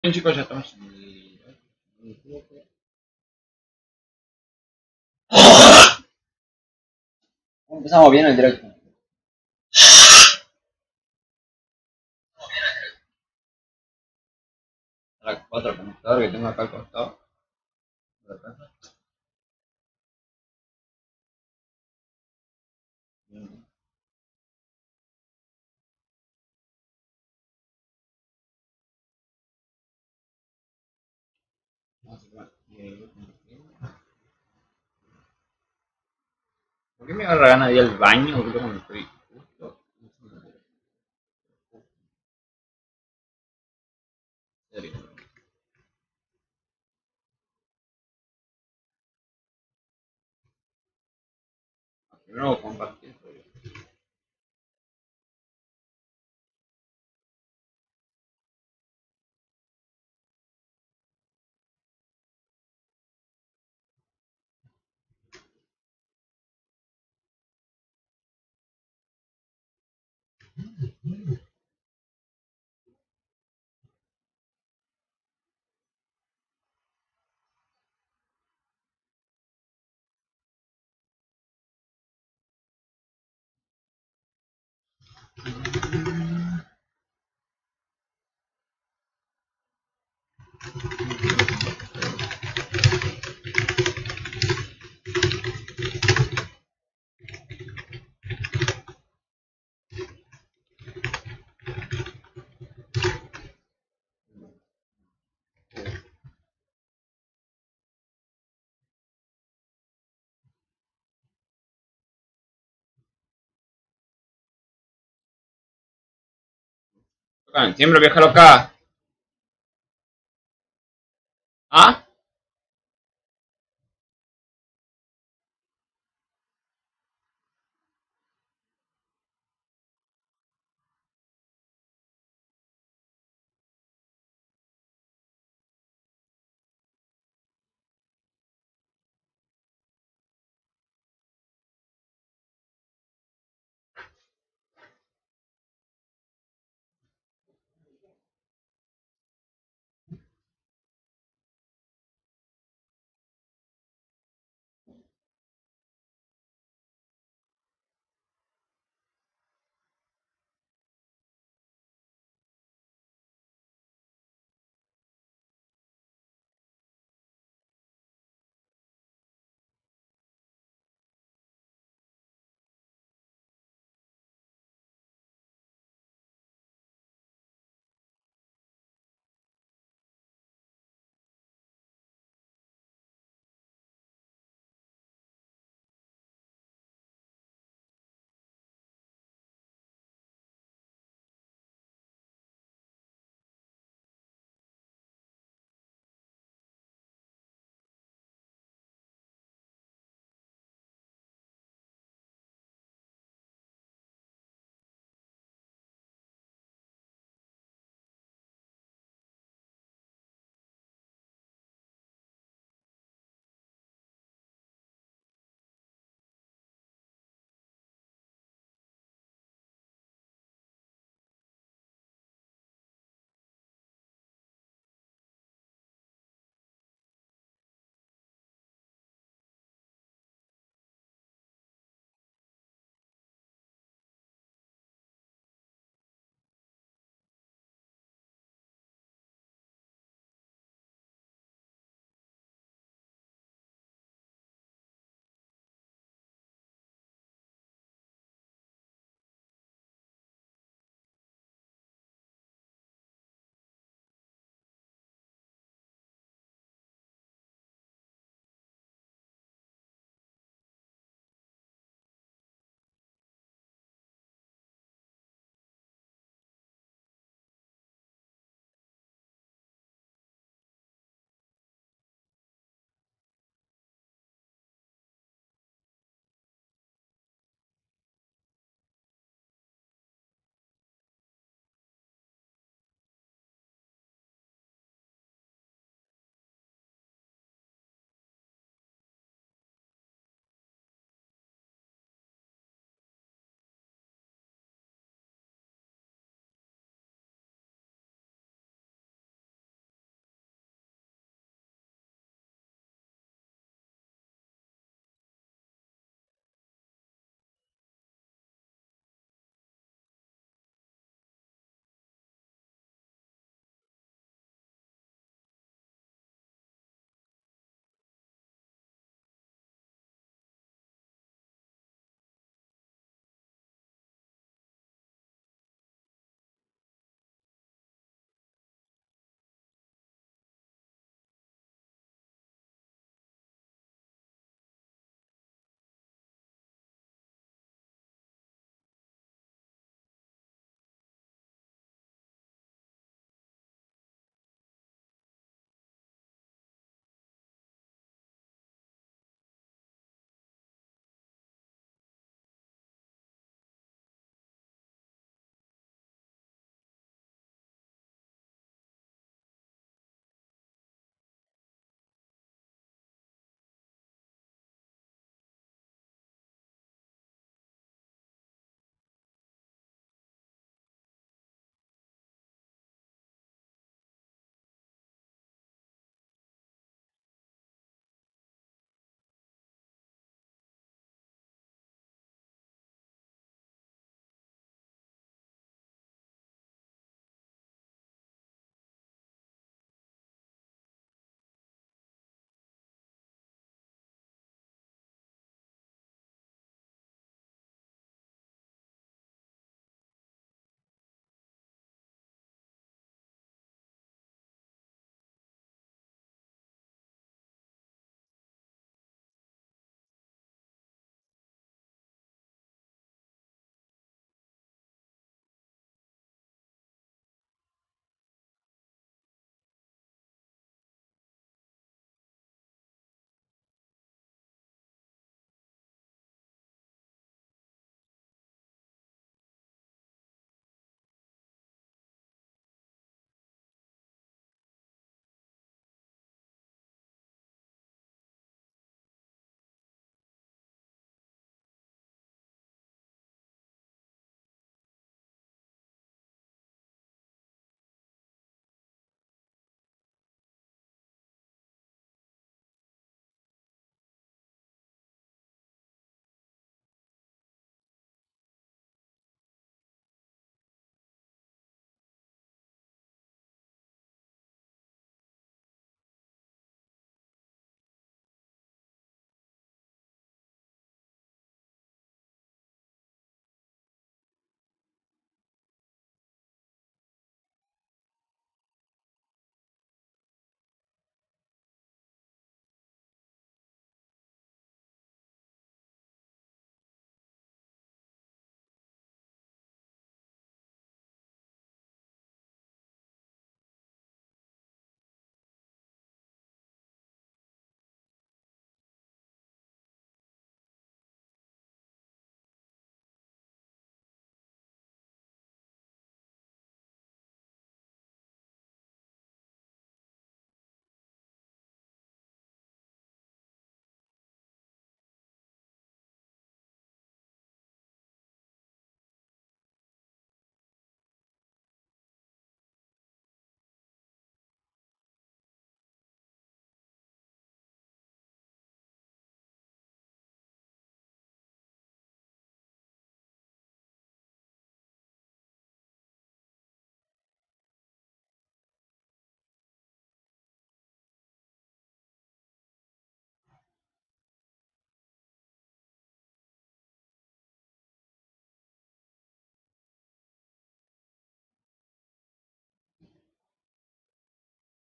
Bien, chicos, ya estamos. Empezamos bien el directo. A otro conectador que tengo acá al costado. ¿Por qué me agarra ganas de ir al baño? Porque como estoy justo. En serio. Primero compartir. Siempre viaja loca. ¿Ah?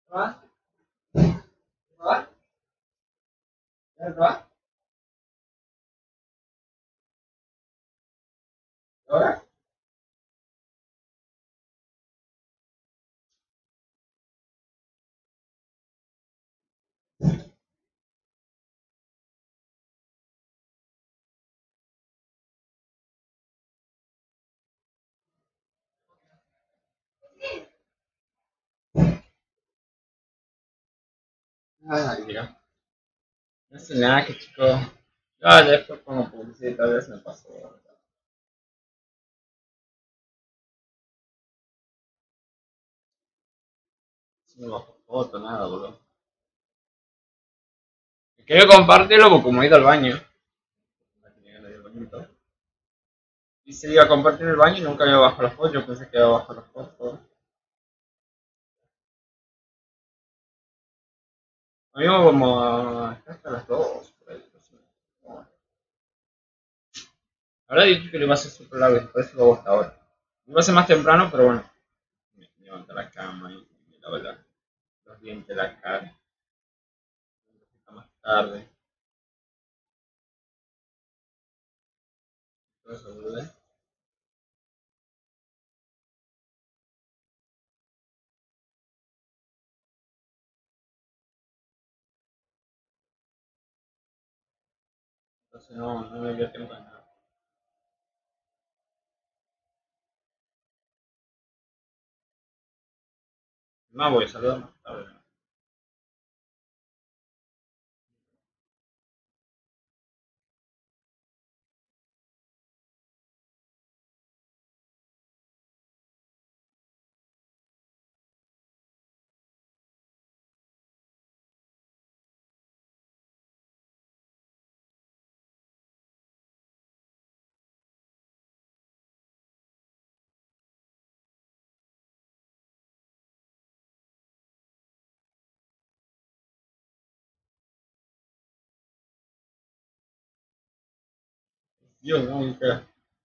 ¿Va? ¿Va? ¿Va? ¿Ahora? Ay, mira. No sé nada, que chico. Ya después pongo publicidad, tal vez me pasó. No bajo foto, nada, boludo. Quiero compartirlo porque como he ido al baño. Y se iba a compartir el baño y nunca había bajado las fotos. Yo pensé que iba a bajar las fotos. A mí como hasta las 2. Por ahí, ahora dije que lo iba a hacer súper largo y por eso lo hago hasta ahora. Lo iba a hacer más temprano, pero bueno. Me levanto la cama y me lavo los dientes, la cara. Más tarde. Todo eso, boludo. Entonces no me dio tiempo de nada. No voy a saludar más tarde. Yo nunca.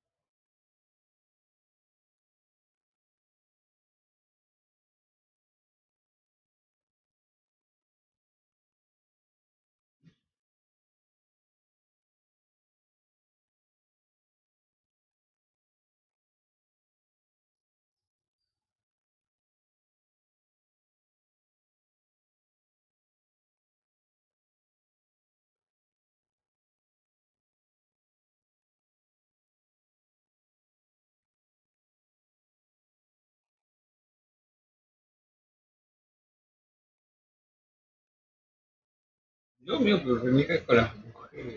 Yo mío, pero me cae con las mujeres.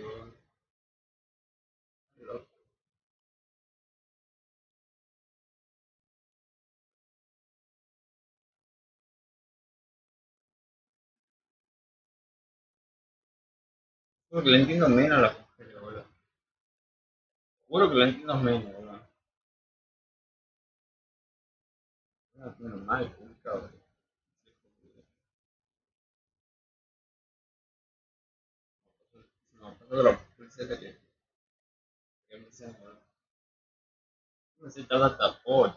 Juro que le entiendo menos a las mujeres, boludo. Juro que le entiendo menos, boludo. No, normal, complicado. No, pasó de la policía que me dicen, boludo. No se tarda tapón.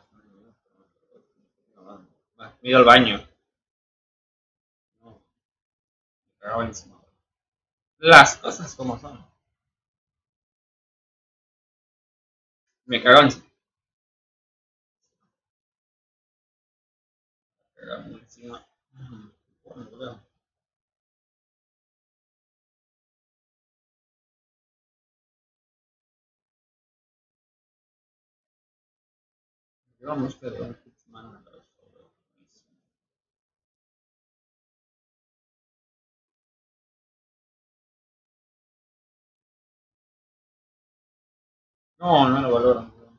Me he ido al baño. No, me cagaba encima. Las cosas como son. Me cagaba encima. Me cagaba encima. Bueno, boludo. Llevamos que de un fin de semana a la vez, boludo. No, no lo valoran, boludo.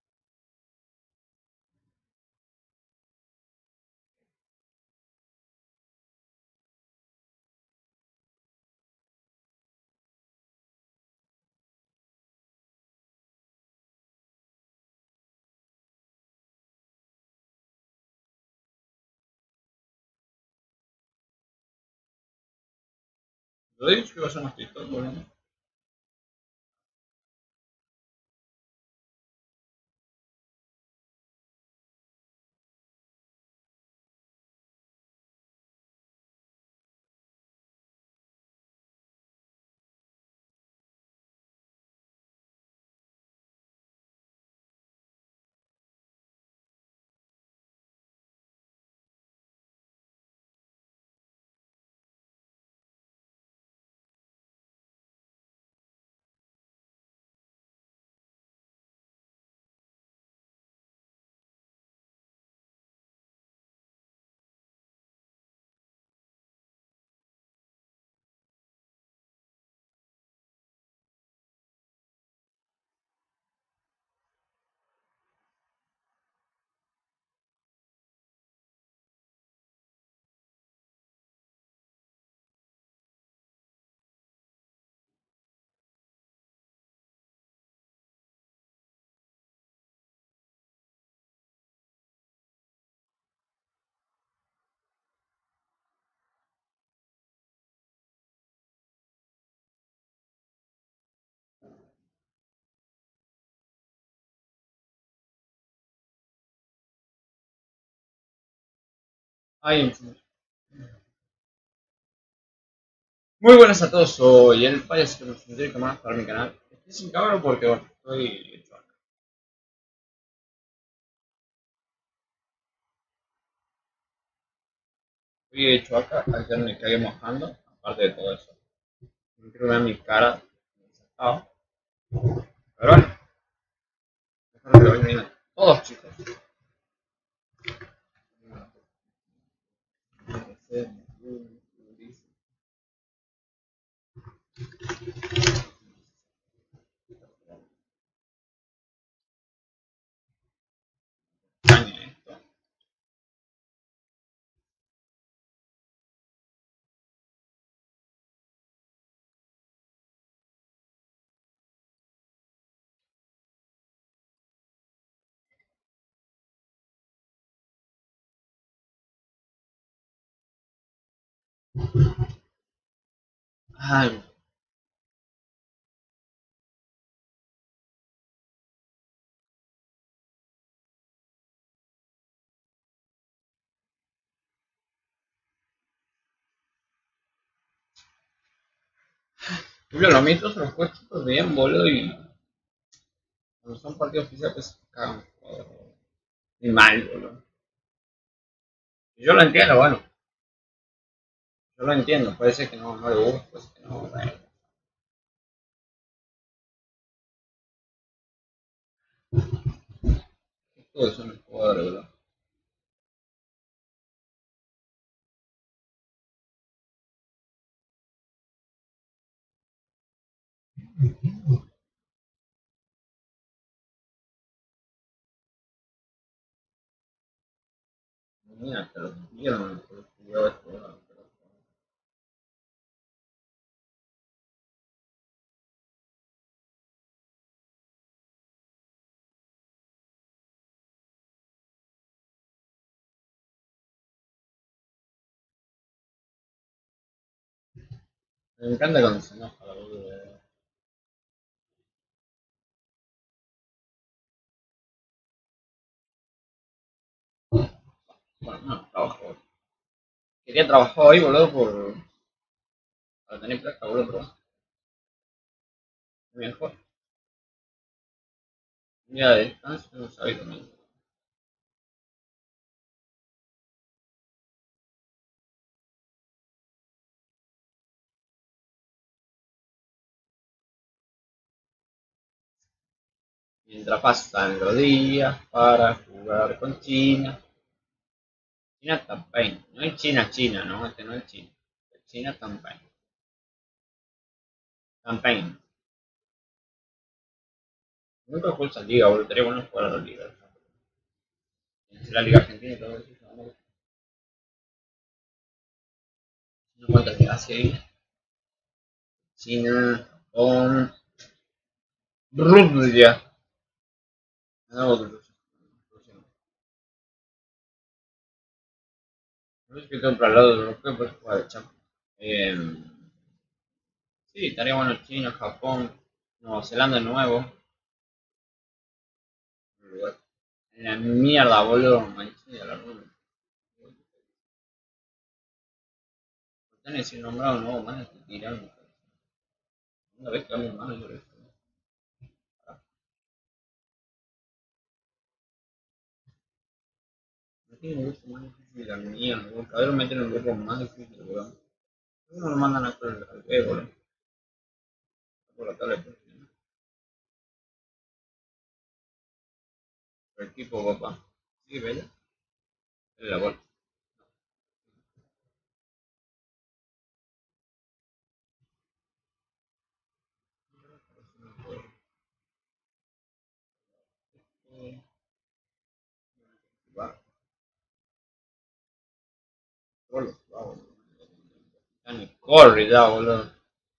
Lo he dicho que va a ser más TikTok, boludo. Ay, muy buenas a todos, soy el payaso que me tendré más para mi canal. Estoy sin cámara porque bueno, estoy hecho acá. Estoy hecho acá, ayer me cagué mojando, aparte de todo eso. No quiero ver mi cara. Ah, pero bueno, espero que lo vayan bien todos, chicos. Ay, Julio, los mitos se los juega súper bien, boludo, y cuando son partidos oficiales, pues se cagan. Y mal, boludo. Yo lo entiendo, bueno, yo lo entiendo, puede ser que no le guste, puede ser que no, bueno. Todo eso no es jugador, boludo. Mira, te lo pidieron, te lo pidió esto, boludo. Me encanta cuando se enoja la boludo. Bueno, no, trabajo. Quería trabajar hoy, boludo, para tener plata, boludo, pero mejor. Un día de descanso, no sabía también. Mientras pasan los días para jugar con China. China Tampain. No es China, China, no, este no es China. Es China Tampain. Tampain. Nunca fue esa liga, boludo. Estaría bueno jugar a la liga. La liga argentina y todo eso. No cuántas ligas hay. China, Japón, Rusia. No, Rusia. No sé que tengo para el lado europeo, pues jugar de Champions. Sí, estaría bueno China, Japón, Nueva Zelanda de nuevo. La mierda, boludo. Manchilla, la runa. Están sin nombrado nuevo, man, estoy tirando. Una vez que a mi hermano yo le no tiene un grupo más difícil de la mierda, boludo. Cada vez lo meten en un grupo más difícil, boludo. ¿Cómo lo mandan a correr al B, boludo? Por la tabla de posiciones. El equipo, papá. Sí, ¿ves? Es la vuelta. Va, solo, va, boludo. Están en corre ya, boludo.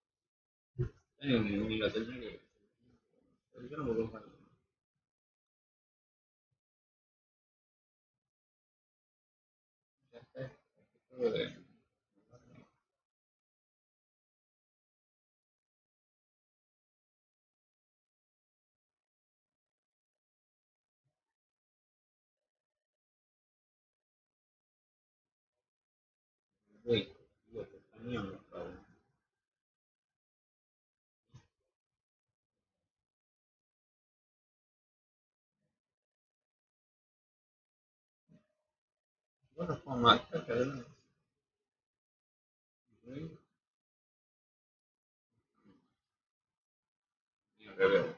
Ni lo tendré que. Yo no me puedo jugar. Ya está. Uy, lo que teníamos, cabrón. Bueno, fue mal, creo que no. Ni al revés.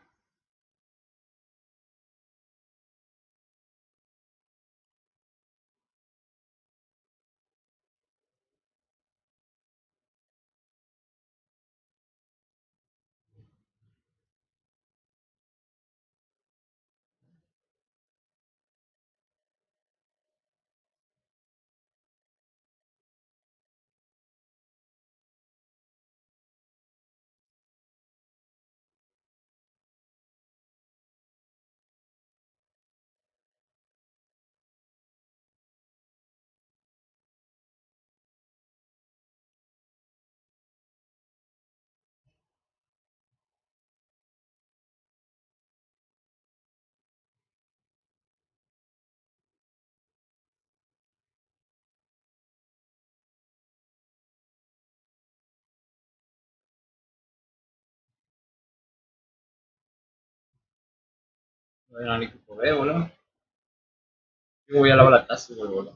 Voy al equipo B, boludo. Yo voy a lavar la taza y vuelvo, boludo.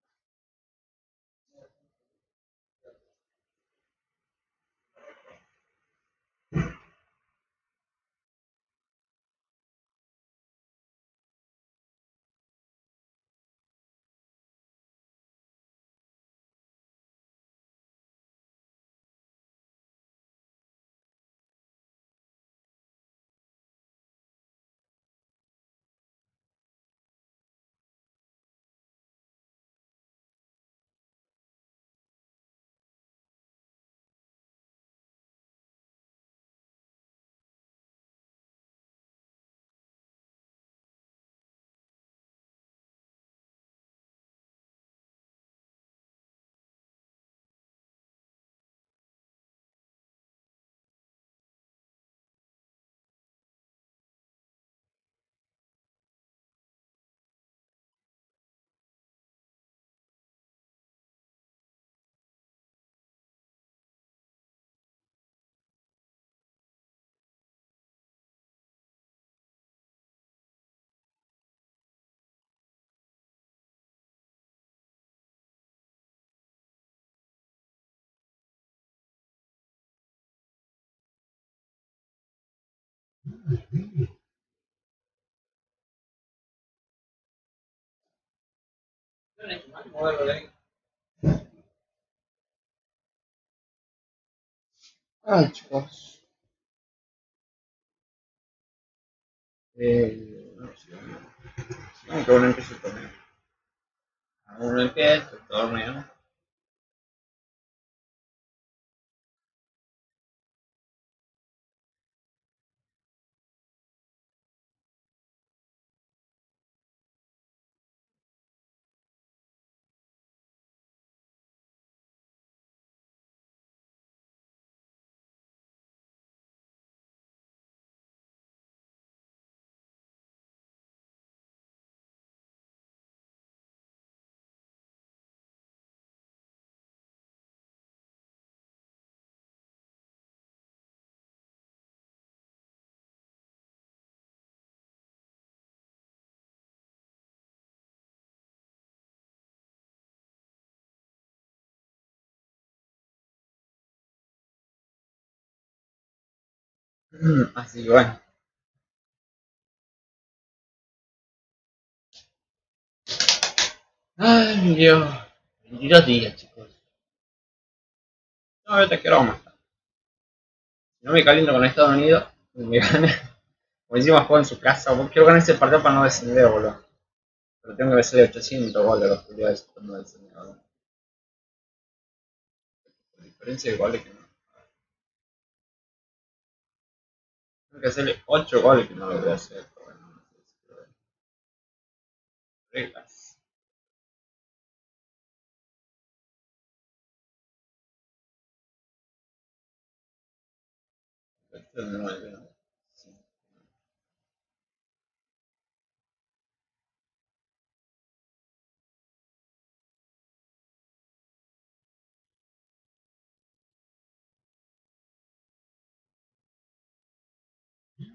Ay, chicos. No sé. Aunque uno empiece el torneo. Uno empieza el torneo. Así que bueno. Ay, Dios. 22 días, chicos. No, ahorita quiero matar. Si no me caliento con Estados Unidos, me gana. O encima juego en su casa. Quiero ganar ese partido para no descender, boludo. Pero tengo que hacerle 800 goles a los jugadores para no descender, boludo. La diferencia de goles que no. Tengo que hacerle 8 goles que no lo voy a hacer. Pero bueno, no sé si lo reglas. Esto es 9, ¿no? Sí.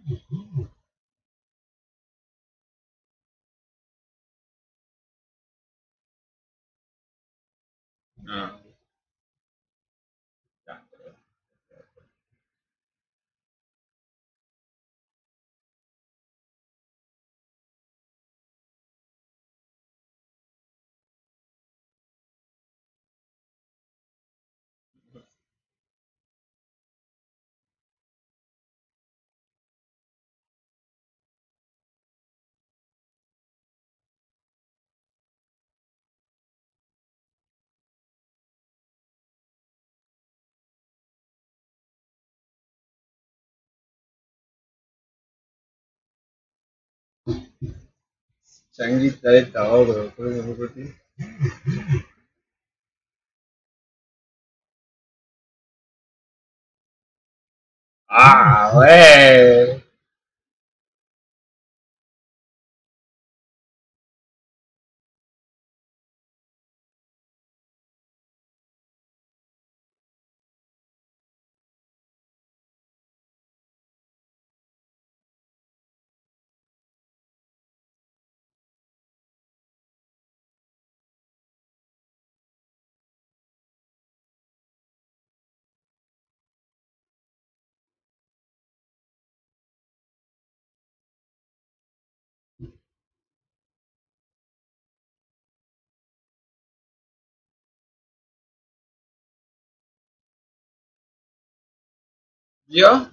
No, ya. Changuita de tabaco, ¿cómo fue ti? Ah, güey. Yo,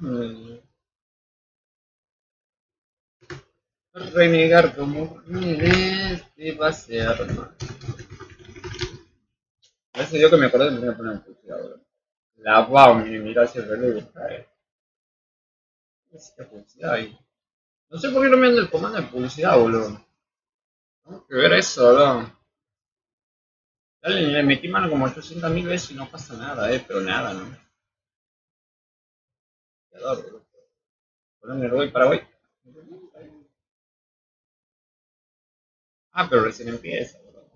renegar como este va a ser, hermano. Ese yo que me acordé me tenía que poner publicidad, boludo. La wow, mira si el reloj está ahí. ¿Qué publicidad ahí? No sé por qué no me dan el comando de publicidad, boludo. Tengo que ver eso, boludo. Dale, le metí mano como 800.000 veces y no pasa nada, pero nada, ¿no? Quedó, boludo. Colombia, Uruguay, Paraguay. Ah, pero recién empieza, boludo.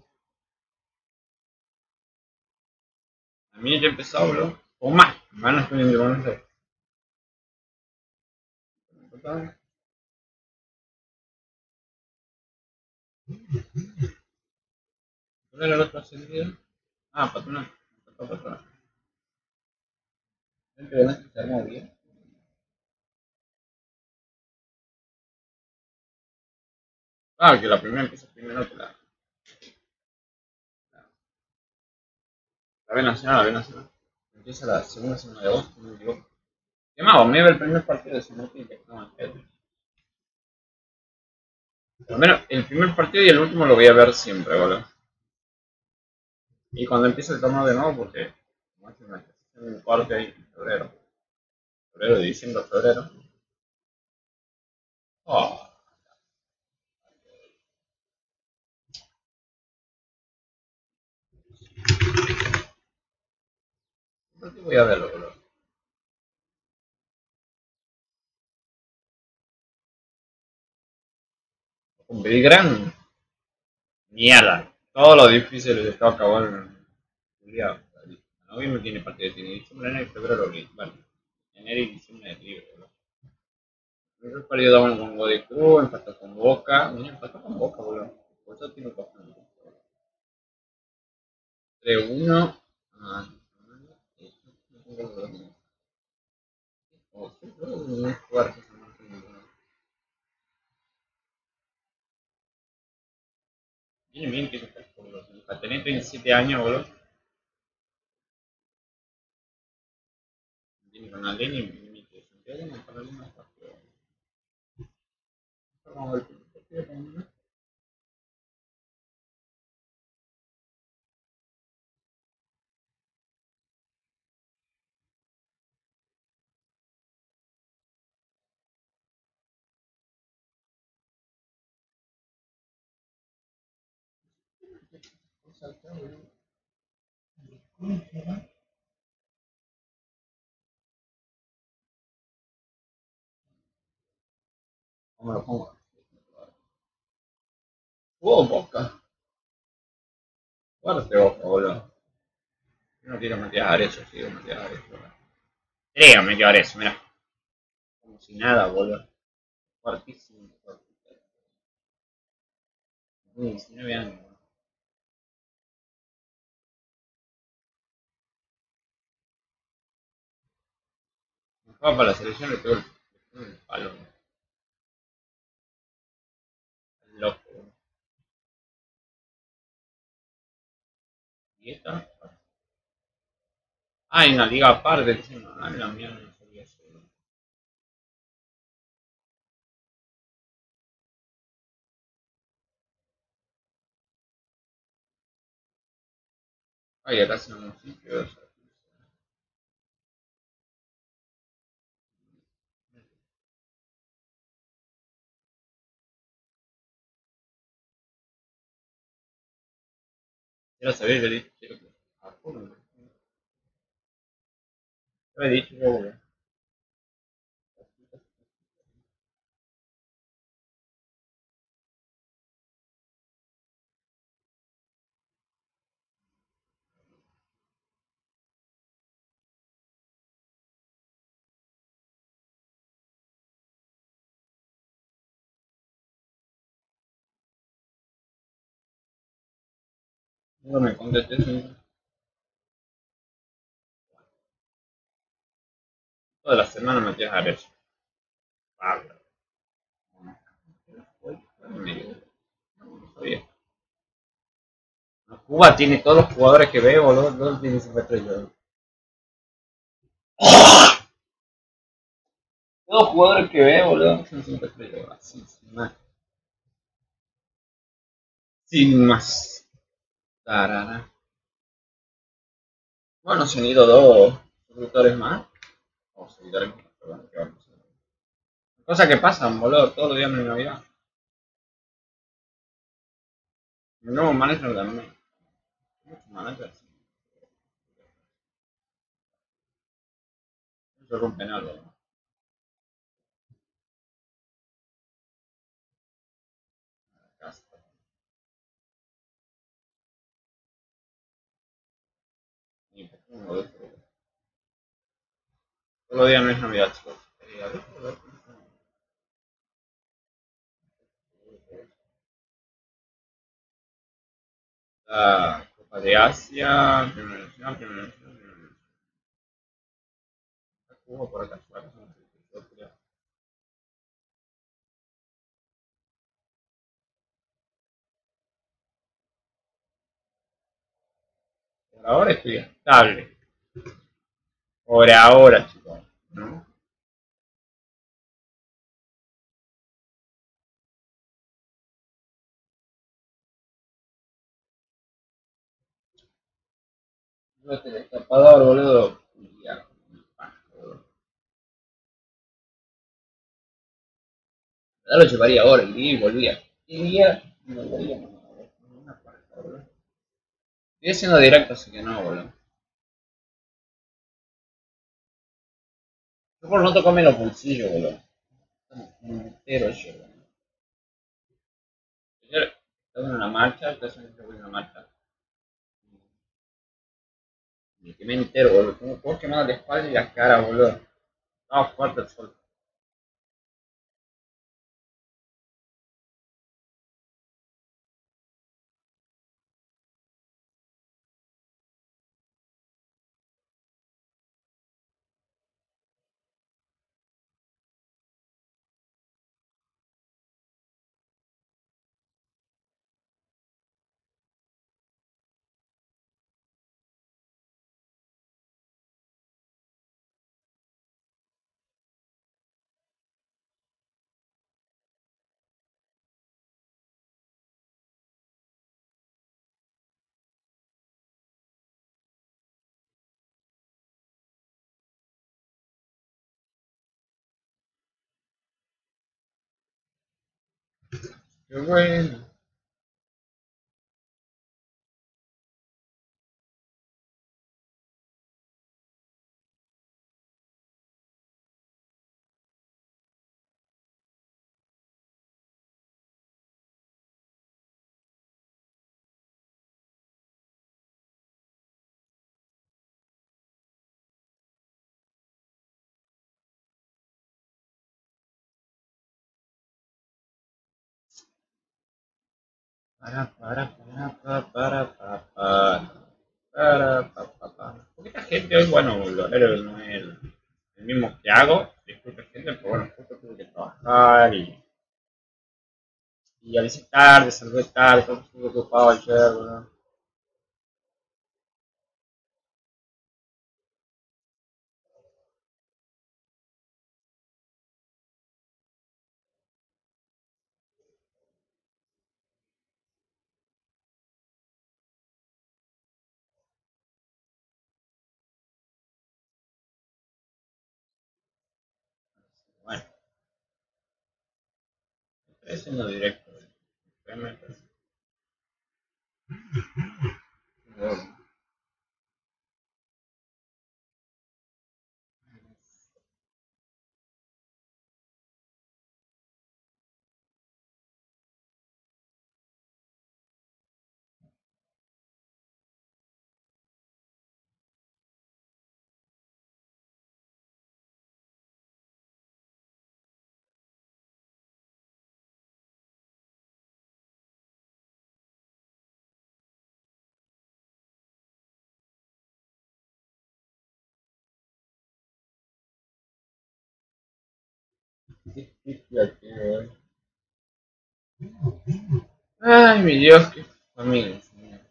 A mí ya empezó, boludo. O más, van a estar en Buenos Aires. ¿Cuál era el otro sentido? Ah, patrón. Patrón. Gente de que se armó bien. Ah, que la primera empieza primero que la B Nacional, la B Nacional. Empieza la segunda semana de agosto, no me equivoco. ¿Qué más? Me iba el primer partido de Sinopi que no, al menos el primer partido y el último lo voy a ver siempre, boludo. Y cuando empiece el torneo de nuevo, porque como es un corte ahí en febrero. Febrero, diciembre, febrero. Oh, ¿por qué voy a verlo, boludo? Un Belgrano. Mierda. Todo lo difícil de todo acabó en Julián. Noviembre tiene partido, tiene diciembre, enero y febrero libre. Bueno, enero y diciembre es libre, boludo. El primer partido daban con Godoy Cruz, empató con Boca. Mira, empató con Boca, boludo. Por eso tiene cosas. 3-1. Ah, muy fuerte. Tiene bien que para tener 37 años, boludo. Tiene Ronaldinho y mi Santiago no para el partido. Vamos a ver qué partido. ¿Cómo lo pongo? Boca. Fuerte Boca, boludo. Yo no quiero meter eso, sigo meter eso. Creo meter eso, mira. Como si nada, boludo. fuertísimo. 19 años. Juega para la selección le pegó el palo. El loco. ¿Y esta? Ah, hay una liga aparte. Encima. Ah, la mía no sabía eso. Ay, acá se un sitio. Quiero saber, le dije, quiero que. Ah, ¿cómo? Lo he dicho yo, boludo. No me contesté, sí. Toda la semana me tienes a ver eso. Pablo. No sabía. Cuba tiene todos los jugadores que veo, boludo. Todos tienen 50 estrellas. Todos los jugadores que veo, boludo, son 50 estrellas. Así, sin más. Sin más. Tarara. Bueno, se han ido dos suscriptores más. O seguidores más, perdón, que vamos a hacer. Cosas que pasan, boludo, todos los días en Navidad. Mi nuevo manager también. Muchos managers. Eso rompen algo, ¿no? Casta. Y pues, uno de estos. Todos los días no es Navidad, chicos. A ver, la Copa de Asia, Primera Nacional, Primera Nacional, Primera Nacional. Jugó por acá, bueno, no sé si lo creo. Por ahora estoy estable. Por ahora, chicos. ¿No? Yo este destapador, boludo. Ya, boludo. Ya lo llevaría ahora, iría y volvía. Iría y volvería. No, una parte, boludo. Estoy haciendo directo, así que no, boludo. Yo por no tocarme los bolsillos, boludo. Entero yo, boludo. Ayer estaba en una marcha, entonces me voy en una marcha. Me quemé entero, boludo. Tengo todo quemado la espalda y la cara, boludo. Estaba fuerte el sol. Qué bueno. Poquita gente hoy, bueno, el horario no es el mismo que hago, disculpe gente, pero bueno, justo tuve que trabajar y a veces tarde, salgo tarde, estuve ocupado ayer, bueno. Bueno, estoy haciendo directo. Realmente, bueno. Ay, mi Dios, qué familia.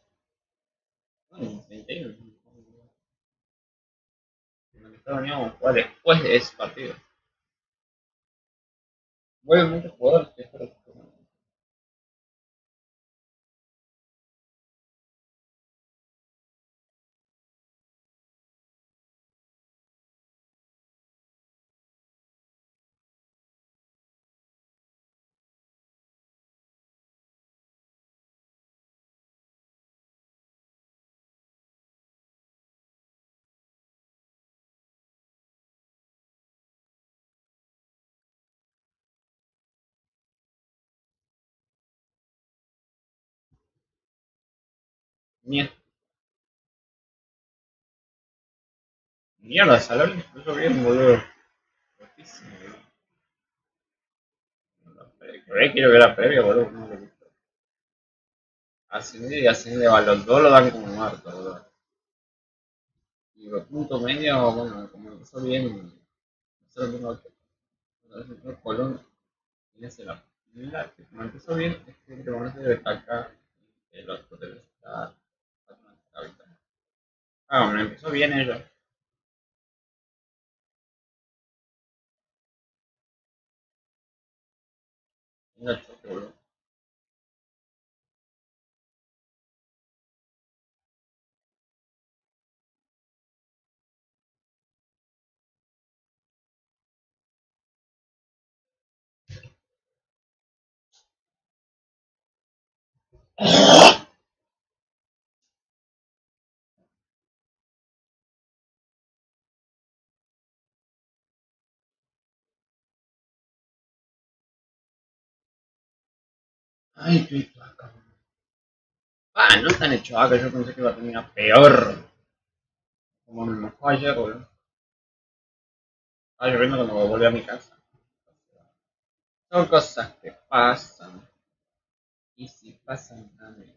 Ay, 31. Estados Unidos vamos a jugar después de ese partido. Vuelven muchos jugadores que espero que Mierda, mierda, Salón incluso bien, boludo. Rotísimo, boludo. Por ahí quiero ver la previa, boludo. No lo he visto. Asciende a los dos lo dan como muerto, boludo. Y los puntos medios, bueno, como empezó bien, empezó bien Colón, y hace como empezó bien, es que como no se destaca, el otro debe estar. Ah, bueno, empezó bien ellos. Mira el choque, boludo. Ay, qué acá. Ah, no están hechos acá, yo pensé que iba a terminar peor. Como me mojó ayer, boludo. Estaba lloviendo cuando volví a mi casa. Son cosas que pasan. Y si pasan también.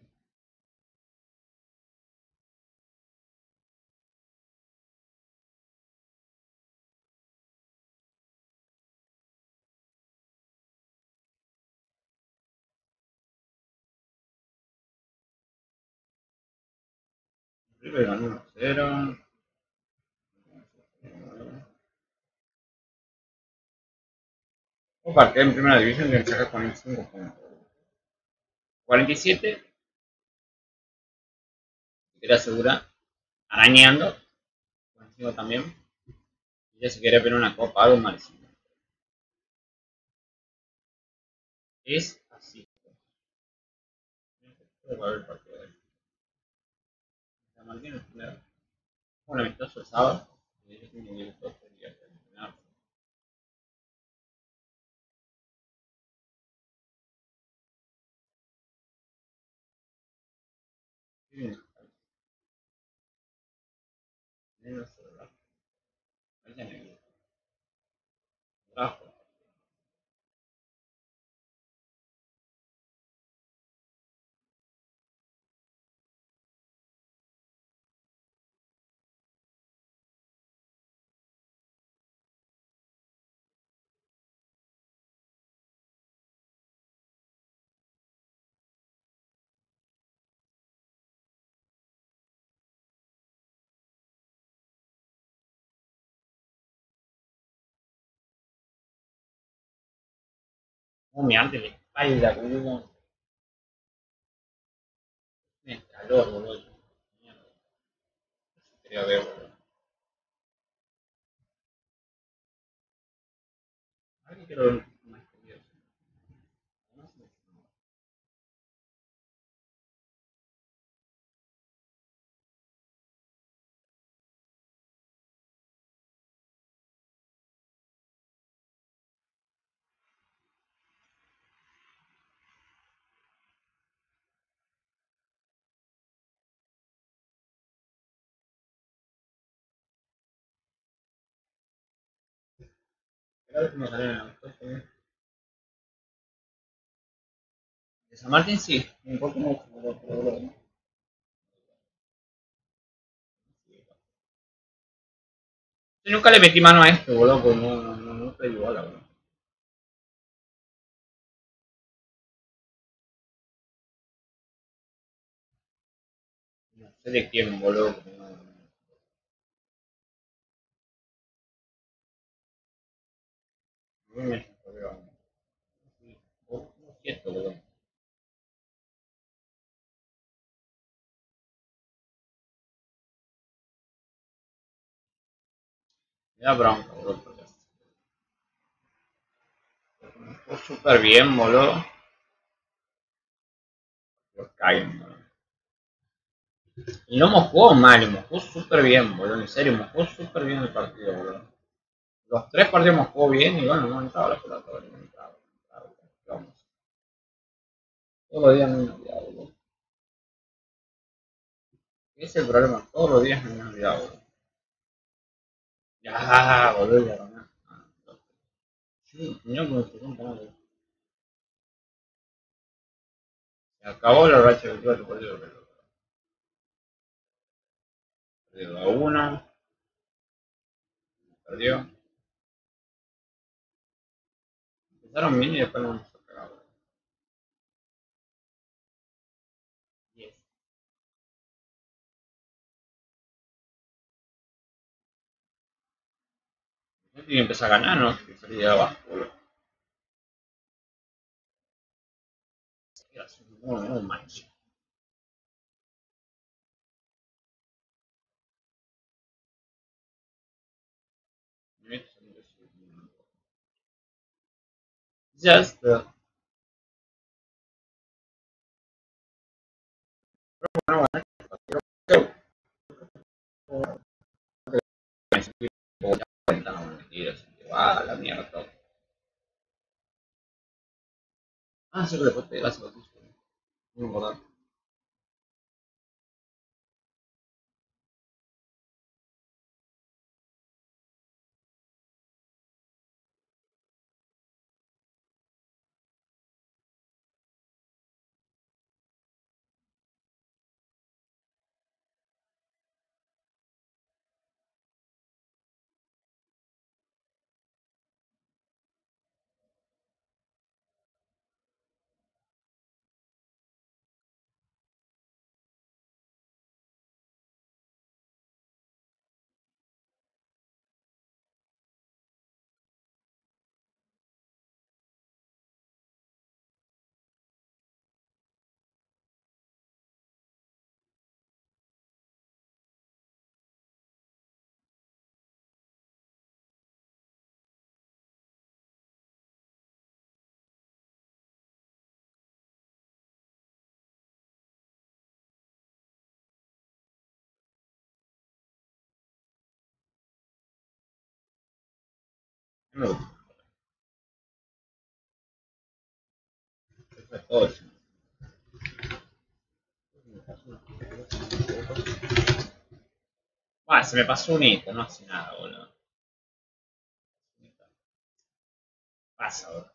River ganó 1-0. Un partido en primera división que saca 45 puntos. 47, que era segura. Arañando. 45 también. Y ya se quería poner una copa, algo malísimo. Es así. Voy a ver el partido de San Martín. Un amistoso el sábado. Y ellos tienen que ir todos los días a entrenar. Sí, menos celular. Ahí ya me trabajo. Me ante la espalda, boludo. Me calor, boludo. Mierda. Quería ver, boludo. Alguien quiero ver más curioso. No sé. Creo que me salen en el auto. De San Martín sí, un poco mucho, boludo. Yo nunca le metí mano a esto, boludo, porque no te igual, boludo. No sé de quién, boludo. No me corrió. No siento, boludo. Me da bronca, boludo. Me fue súper bien, boludo. Los caen, boludo. Y no mojó mal, mojó súper bien, boludo. En serio, mojó súper bien el partido, boludo. Los tres partidos mojó bien y bueno, no entraba la pelota, boludo. No entraba, no entraba. Vamos. Todos los días me olvidaba, boludo. Ese es el problema, todos los días me olvidaba, boludo. Ya, boludo, ya, no. Sí, no me pregunta nada. Se acabó la racha virtual del partido, perdió a uno, perdió. Empezaron bien y después no nos cagaron. Yes. Tiene que empezar a ganar, ¿no? Que salir de abajo, boludo. Muy mancho. Just no, la mierda. Ah, sí, le puse la zapatilla. No me acordaba. No me gusta. Eso es todo. Ah, se me pasó un hito, no hace nada, boludo. Pasa, boludo.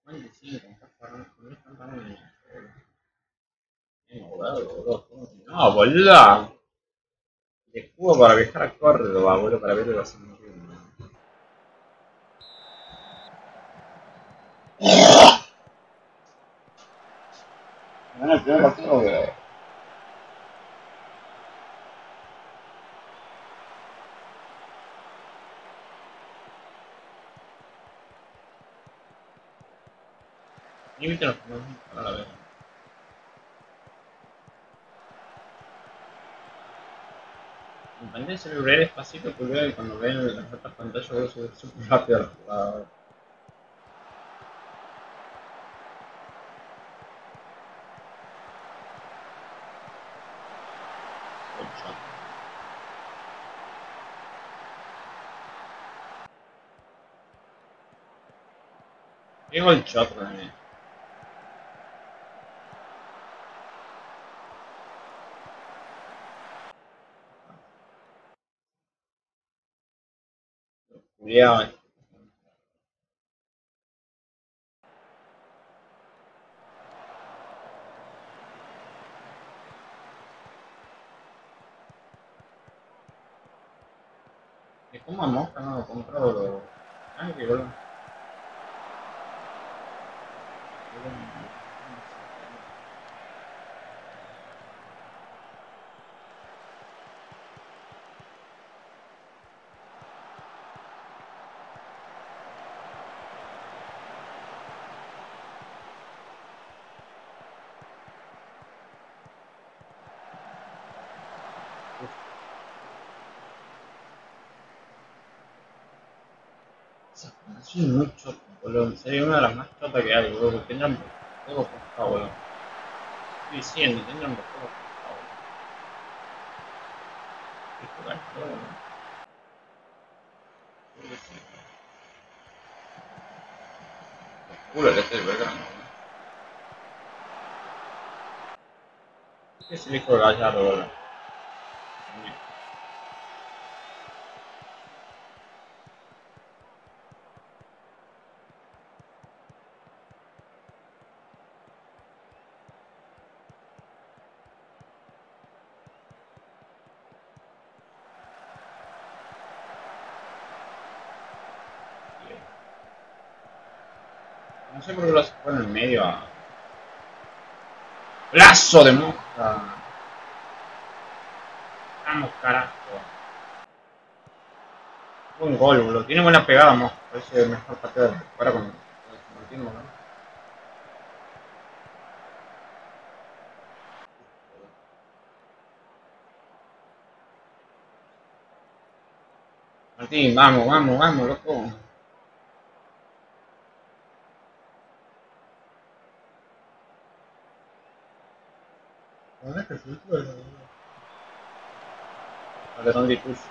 25, me están pagando ni abogado, boludo. No, boludo. De Cuba para viajar a Córdoba, boludo, para ver la San Martín. Bueno, el primer partido que. Ni viste los primeros para la vez. Me parece celular despacito, porque cuando ven las otras pantallas, voy a subir súper rápido a la jugada. Digo el shot también. Cuidado. ¿Y cómo a Mosca no lo compró? Ay, qué boludo. Es muy chota, boludo. En serio, una de las más chotas que hay, boludo. Porque tendrán por todo costado, boludo. Estoy diciendo, tendrán por todo costado, boludo. Qué jugar todo, boludo. Culo el este de Belgrano, boludo. ¿Qué es el hijo de Gallardo, boludo? No sé por qué lo hace en el medio a. ¡Lazo de Mosca! Vamos, carajo. Buen gol, boludo. Tiene buena pegada, Mosca. Parece el mejor partido de fuera con Martín, boludo. Martín, vamos, vamos, vamos, loco. ¿Dónde es que se hizo? Calderón de Cruz.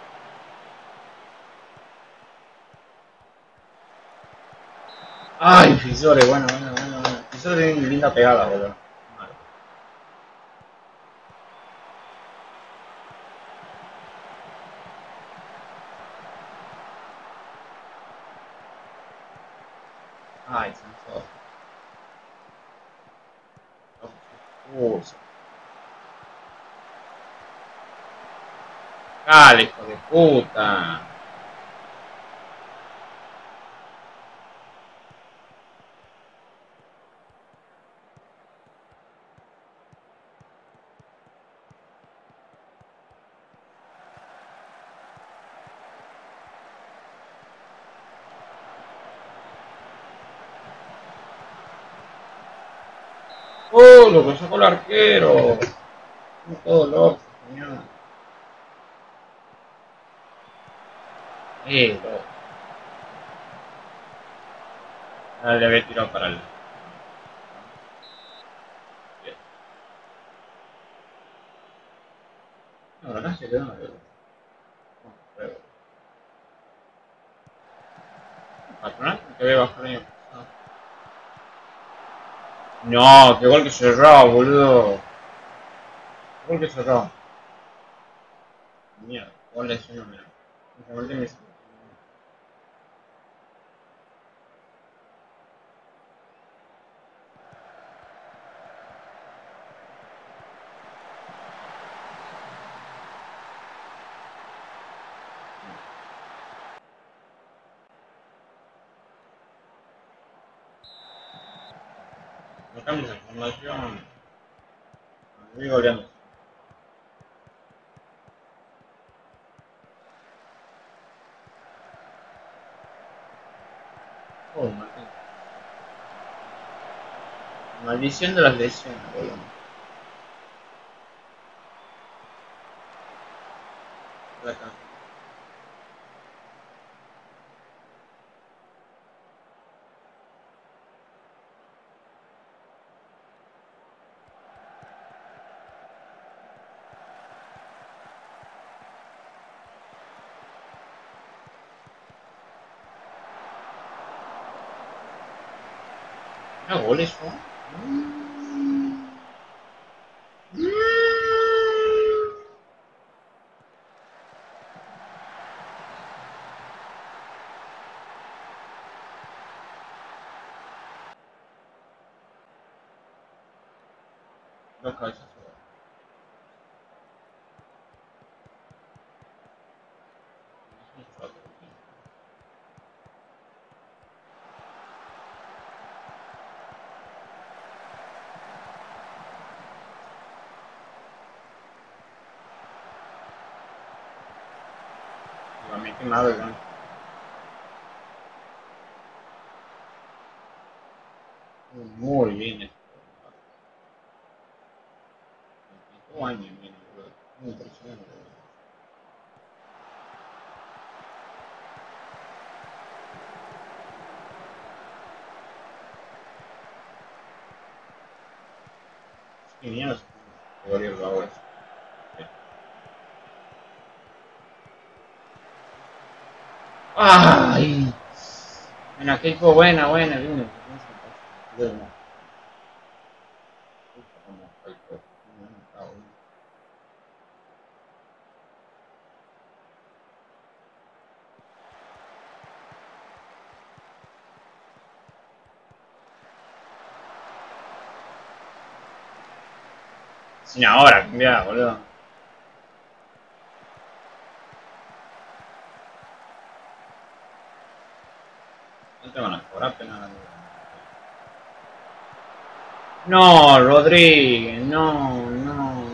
Ay, Fisore, bueno, bueno, bueno, bueno. Fisore tiene linda pegada, boludo. Ay, Sanzor. Dale, hijo de puta. ¡Oh, lo que sacó el arquero! Todo loco, señor. Loco. Ah, le había tirado para el. No, no se quedó. Patronal, que ve bajar el año pasado. No, qué gol que cerrado, boludo. Qué gol que cerrado. Mierda, gol de sueño, mira. cambios de formación. Muy goleando. Oh, Martín. Maldición de las lesiones, boludo. Acá. ¿Era gol eso? Dos cabezas. Igualmente nada, ¿verdad? Muy bien esto. 22 años, mira, boludo. Muy impresionante. Sí, mierda, se volvió el ahora. ¡Ay! Bueno, aquí fue buena, buena, bien. Sin ahora, cambiar, boludo. No te van a cobrar penal. No, Rodríguez, no, no.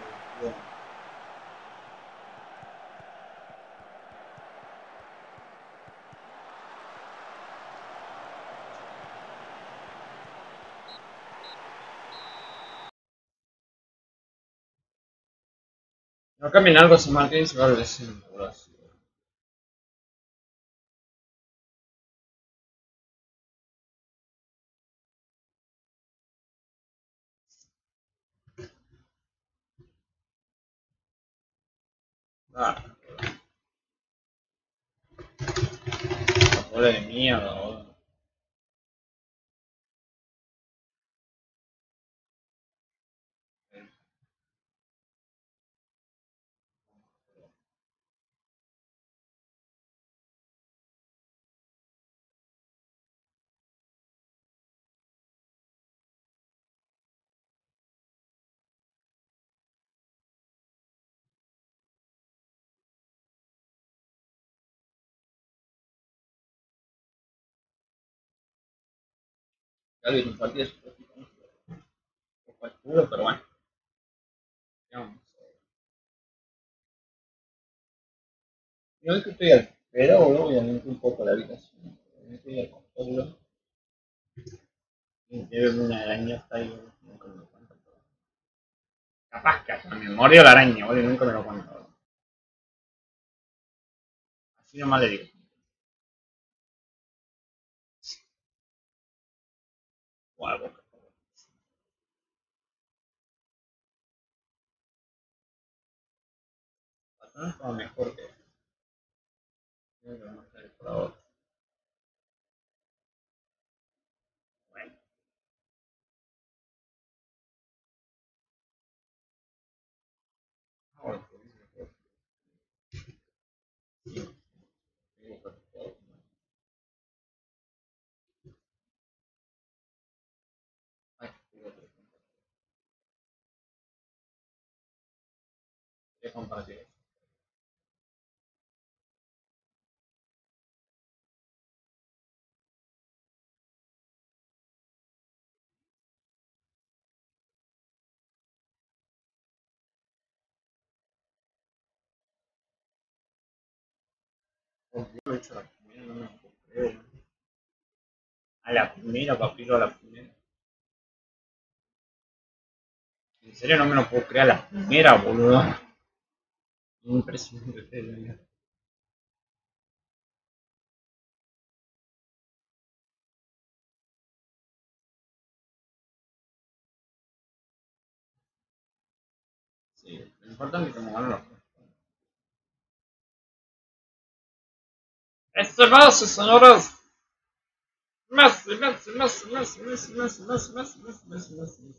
No cambien algo si Martín se va a lesionar, boludo. Ah, bola de mierda, boludo. Ya le un partido un poco culo, pero bueno. Ya vamos. Yo es que estoy al pedo, boludo, obviamente un poco la habitación. Me estoy al costado, y debe haber una araña hasta ahí, boludo. Nunca me lo cuento. Capaz que hasta me mordió la araña, boludo, y nunca me lo cuento, boludo. Así nomás le digo. O algo. No es como mejor que. Creo que vamos a hacer por ahora. Bueno, ahora sí, digo, por favor. Ay, digo, qué compartir. dicho a la primera, no me lo puedo creer. A la primera, papito, a la primera. En serio, no me lo puedo creer a la primera, boludo. Impresionante. Sí, lo importante es que me ganan los. ¡Este Messi, señores! ¡Messi, Messi, Messi, Messi, Messi, Messi, Messi, Messi, Messi, Messi, Messi!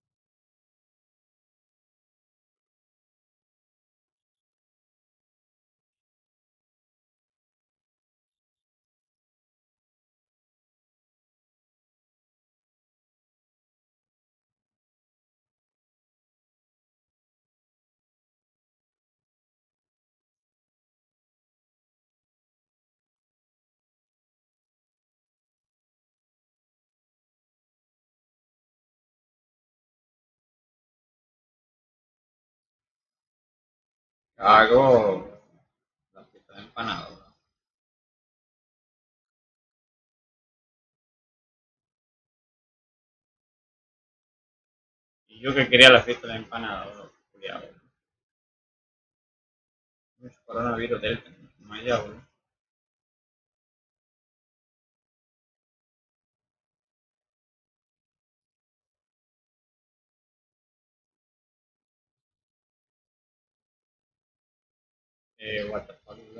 Hago la fiesta de empanada, bro. Y yo que quería la fiesta de empanada, bro. Culiao. Mucho coronavirus delta, no allá, bro. What the fuck, bro.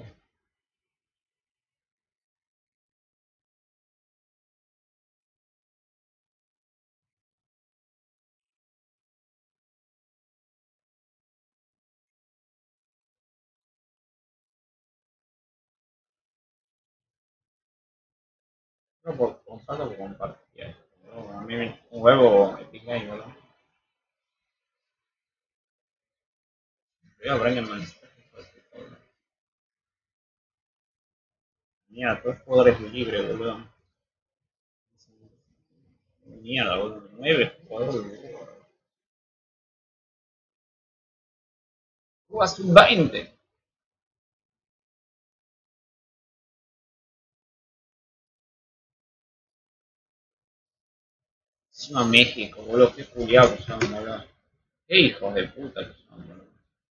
No por comprarlo por compartir. A mí un huevo Epic Game, bro. Voy a aprender más. Mierda, todos jugadores libres, boludo. Mierda, boludo. 9 jugadores, boludo. Jugas un 20. Encima México, boludo. Qué culiados son, boludo. Qué hijos de puta que son, boludo.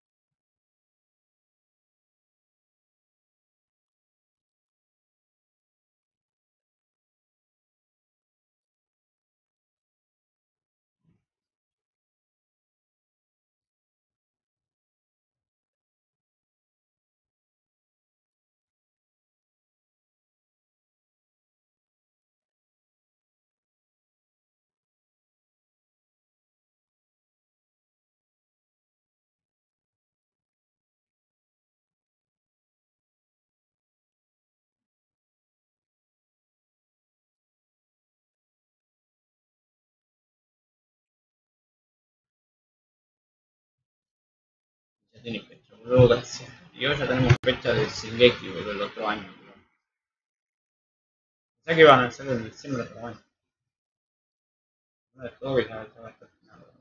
Ya tiene fecha, boludo. Gracias. Y hoy ya tenemos fecha de Shingeki, boludo, el otro año, boludo. Pensé que iban a hacer en diciembre, pero bueno. No de todo y ya va a terminar, boludo.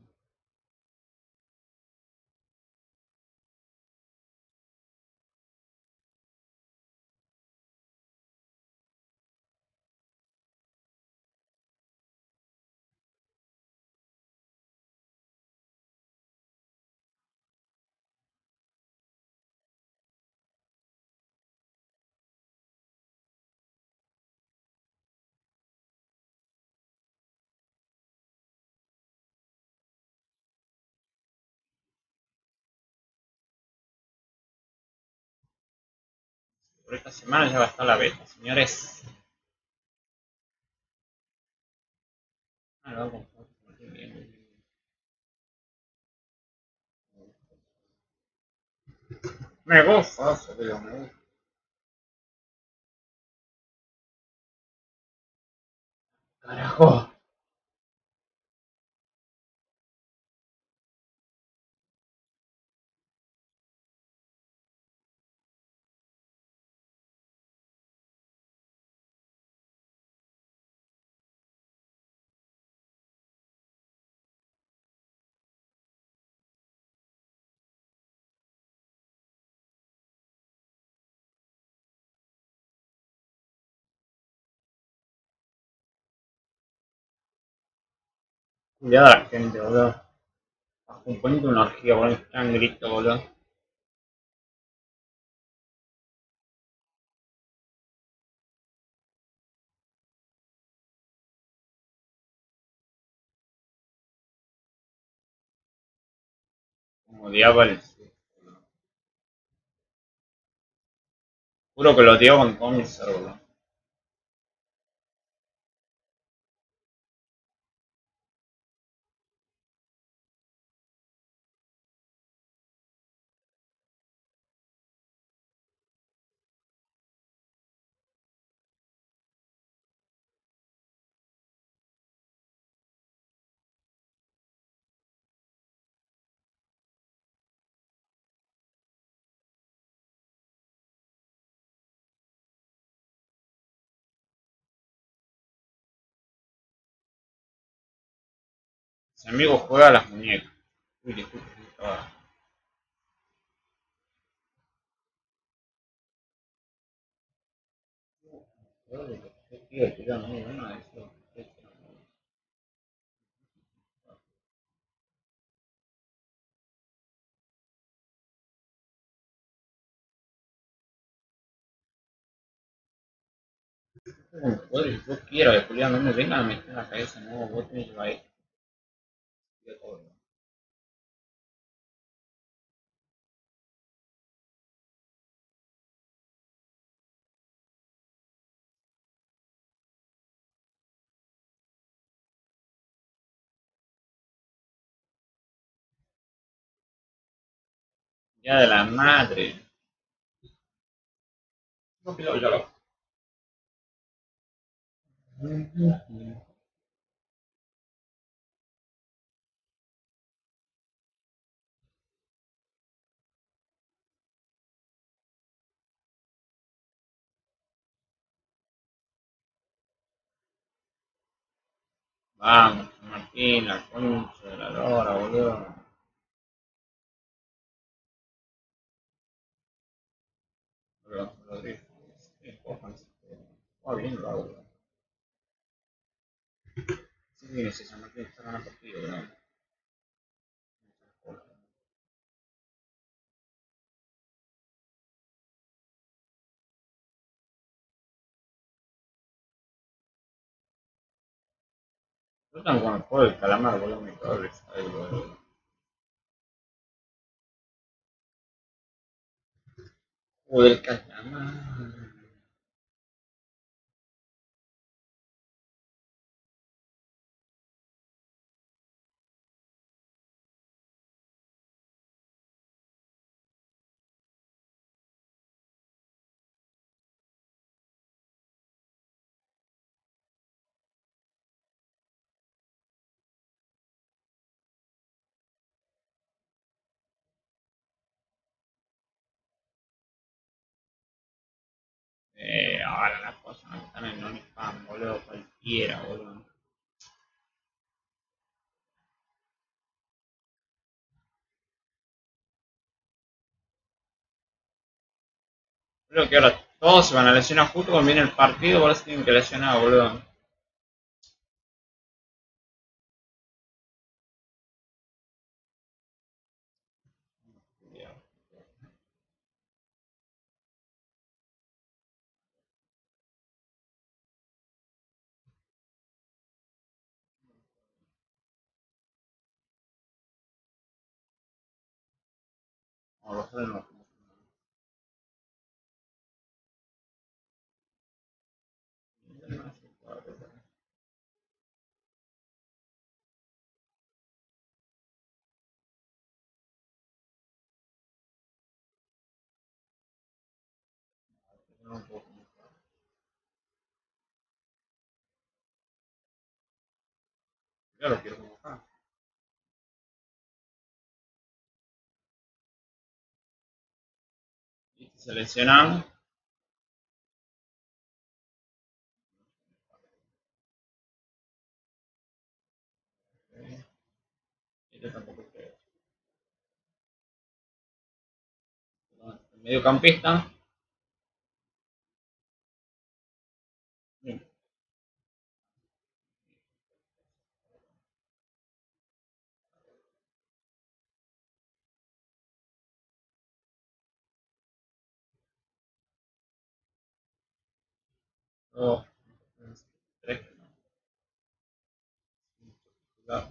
Por esta semana ya va a estar la beta, señores. Ah, lo hago con bien. Me gusta, eso, digo, me gusta. Carajo. Cuidado a la gente, boludo. Acompañando una orgía, boludo. Están grito, boludo. Como odiaba el. Juro que lo odiaban con mi ser, boludo. Ese amigo juega a las muñecas. Uy, disculpe, estaba. Qué tío, tío, no, no, eso. Como puede, yo quiero, que Julián no me venga a meter en la cabeza, no, vos tenés que llevar ahí. Ya de la madre. No quiero yo. Vamos, Martín, la concha de la lora, boludo. Rodríguez. Va bien, va, boludo. Sí, sí, se llama que está ganando partido, boludo. Yo están con el juego del calamar, boludo, me cago en el estadio, boludo. Juego del calamar. Ahora las cosas no están en OnlyFans, boludo, cualquiera, boludo. Creo que ahora todos se van a lesionar justo cuando viene el partido, por eso tienen que lesionar, boludo. O los tres no. Yo lo quiero convocar. Y si se lesionan, yo tampoco creo. El mediocampista, Dos, tres, no.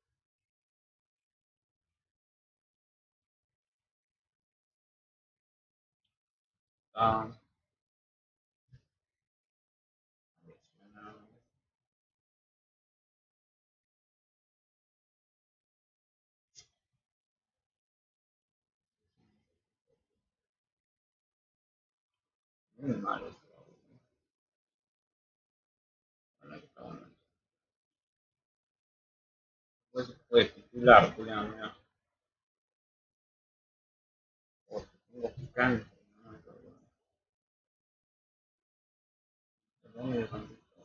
Ah, muy malo. Pues fue titular, Julián, mira. O tengo picante, no me acuerdo. Perdón, y de Francisco.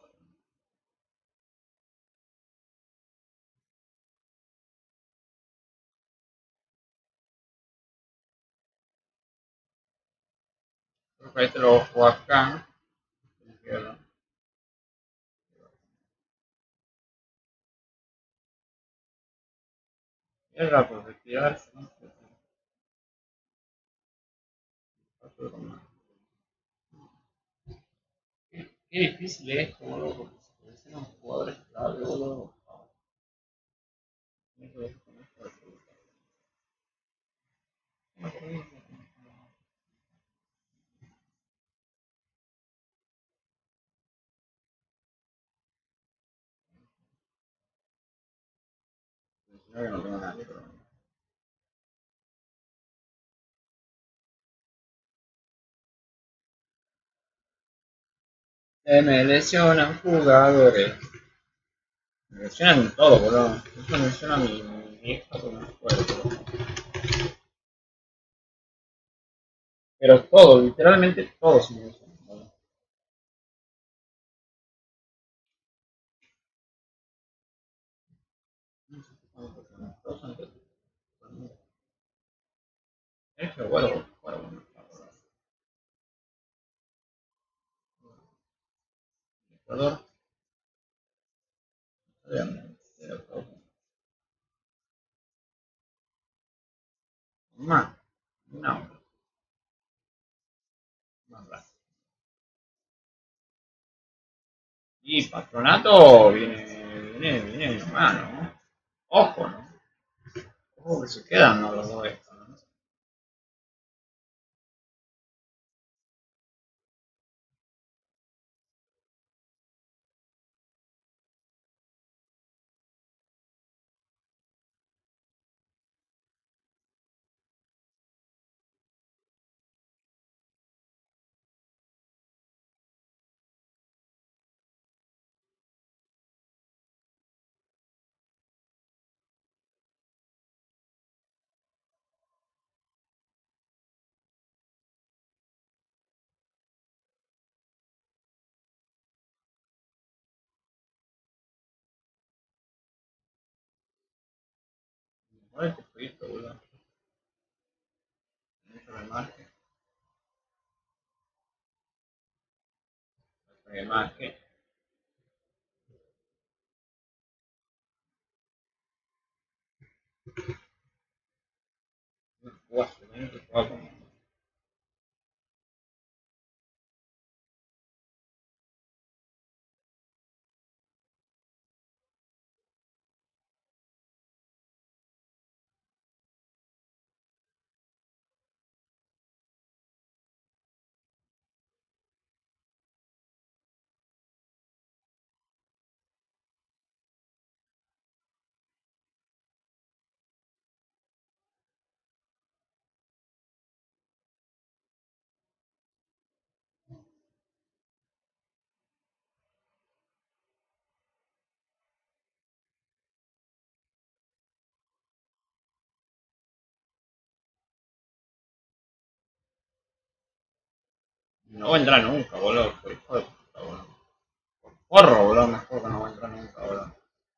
Creo que este lo juego acá. Izquierda. Es la posibilidad. Qué difícil es esto, boludo, porque se puede ser un jugador clave, boludo. No, que no tengo nadie, pero. Me lesionan jugadores. Me lesionan todo, boludo. Eso me lesiona mi hija porque no puede, pero todo, literalmente todo se me lesiona, boludo. No sé cómo funciona. Todos son de- es que bueno, bueno, Ecuador, obviamente, pero todo. Más, no, más grande. Y Patronato viene nomás, ¿no? Ojo, ¿no? Ojo que se quedan, ¿no? Los dos estos, ¿no? Igual este jueguito, boludo. Mucho remarque, remarque. Juega, juega como. No va a entrar nunca, boludo. Por hijo de puta, boludo. Porro, boludo, mejor que no va a entrar nunca, boludo.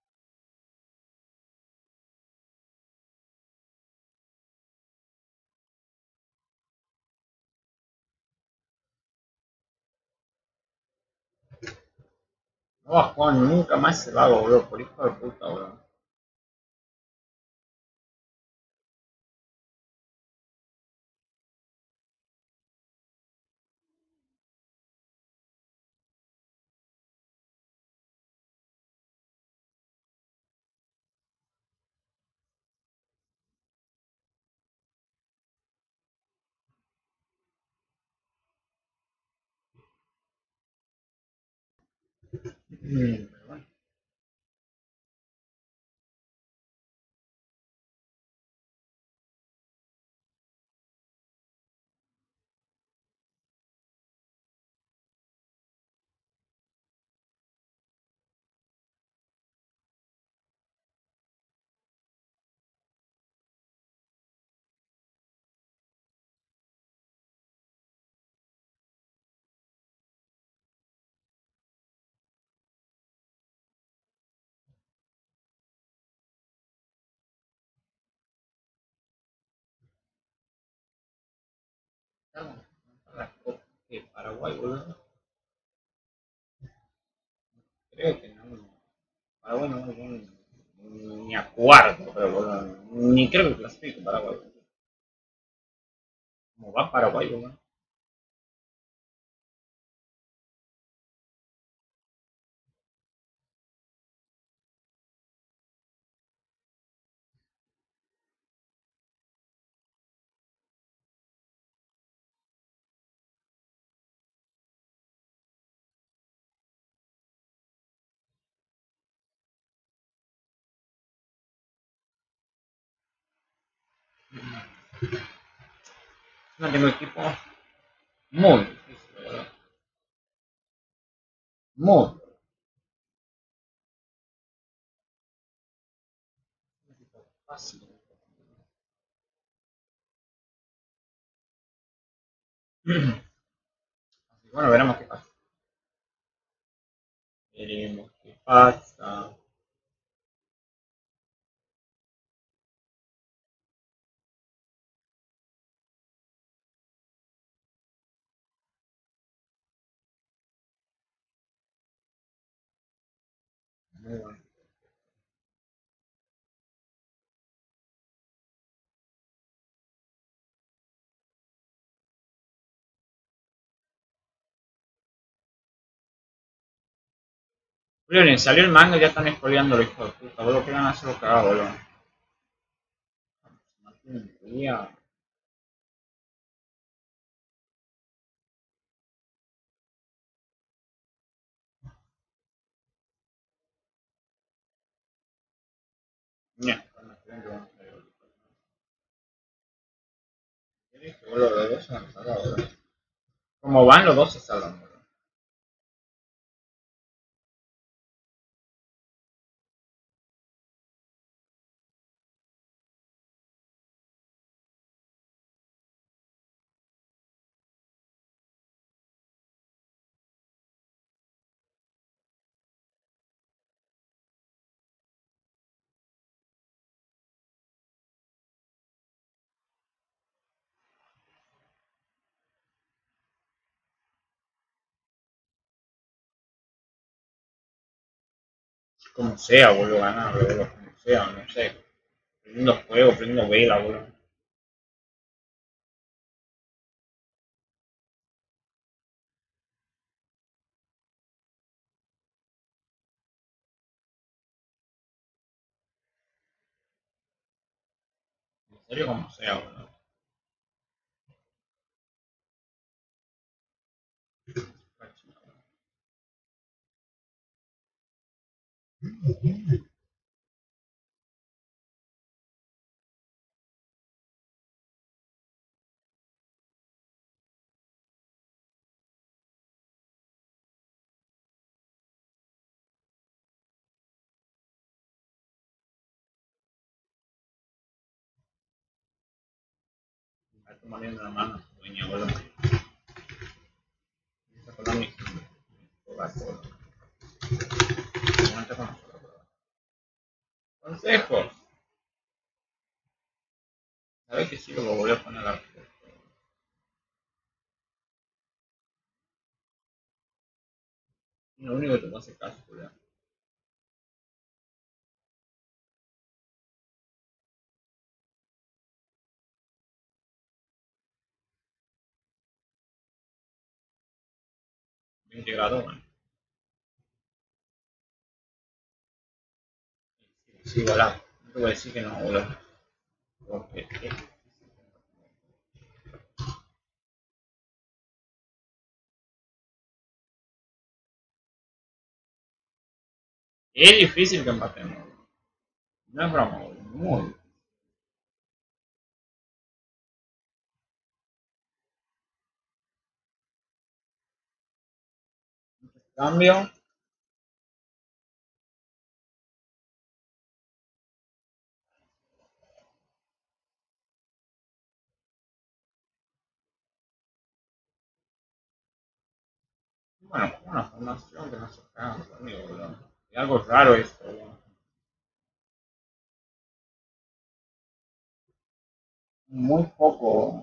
No va a jugar nunca más ese vago, boludo. Por hijo de puta, boludo. Pero bueno. Estamos para Paraguay, boludo. Creo que no. Paraguay no ni a cuarto, pero boludo. Ni creo que clasifique Paraguay. ¿Cómo va Paraguay, boludo? No tengo equipo muy difícil, boludo. Muy fácil. Así que bueno, veremos qué pasa. Veremos qué pasa. Muy bueno. Miren, salió el manga y ya están spoileando los hijos de puta, boludo. ¿Qué van a hacer los cagados, boludo? No tienen idea. Mira, ¿qué dije, boludo? Los dos se han salvado, boludo. Como van, los dos se salvan, boludo. Como sea, boludo, ganar, boludo. Como sea, no sé. Prendiendo fuego, prendiendo vela, boludo. En serio, como sea, boludo. Me está muriendo la mano, dueña, boludo. Esa fue la misión. Boludo. Aguanta con nosotros, boludo. Consejos. ¿Sabes que sí lo voy a poner a lo único que te puedo hacer caso, boludo. Bien integrado, bueno. Sí, boludo. No te voy a decir que no, boludo. Porque, Es difícil que empatemos. No es broma, boludo. Muy difícil. Cambio. Bueno, una formación que no se caga conmigo, boludo. Y algo raro esto, boludo. Muy poco.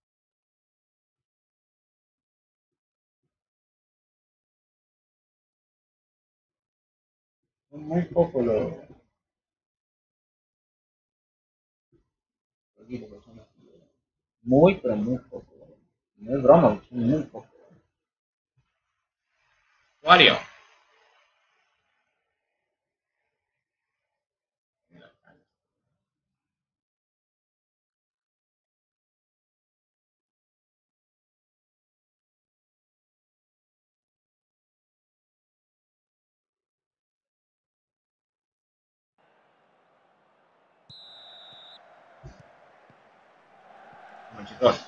Muy poco los equipos que son así, boludo. Muy, pero muy poco, boludo. No es broma, son muy poco. Wario. Bueno, chicos.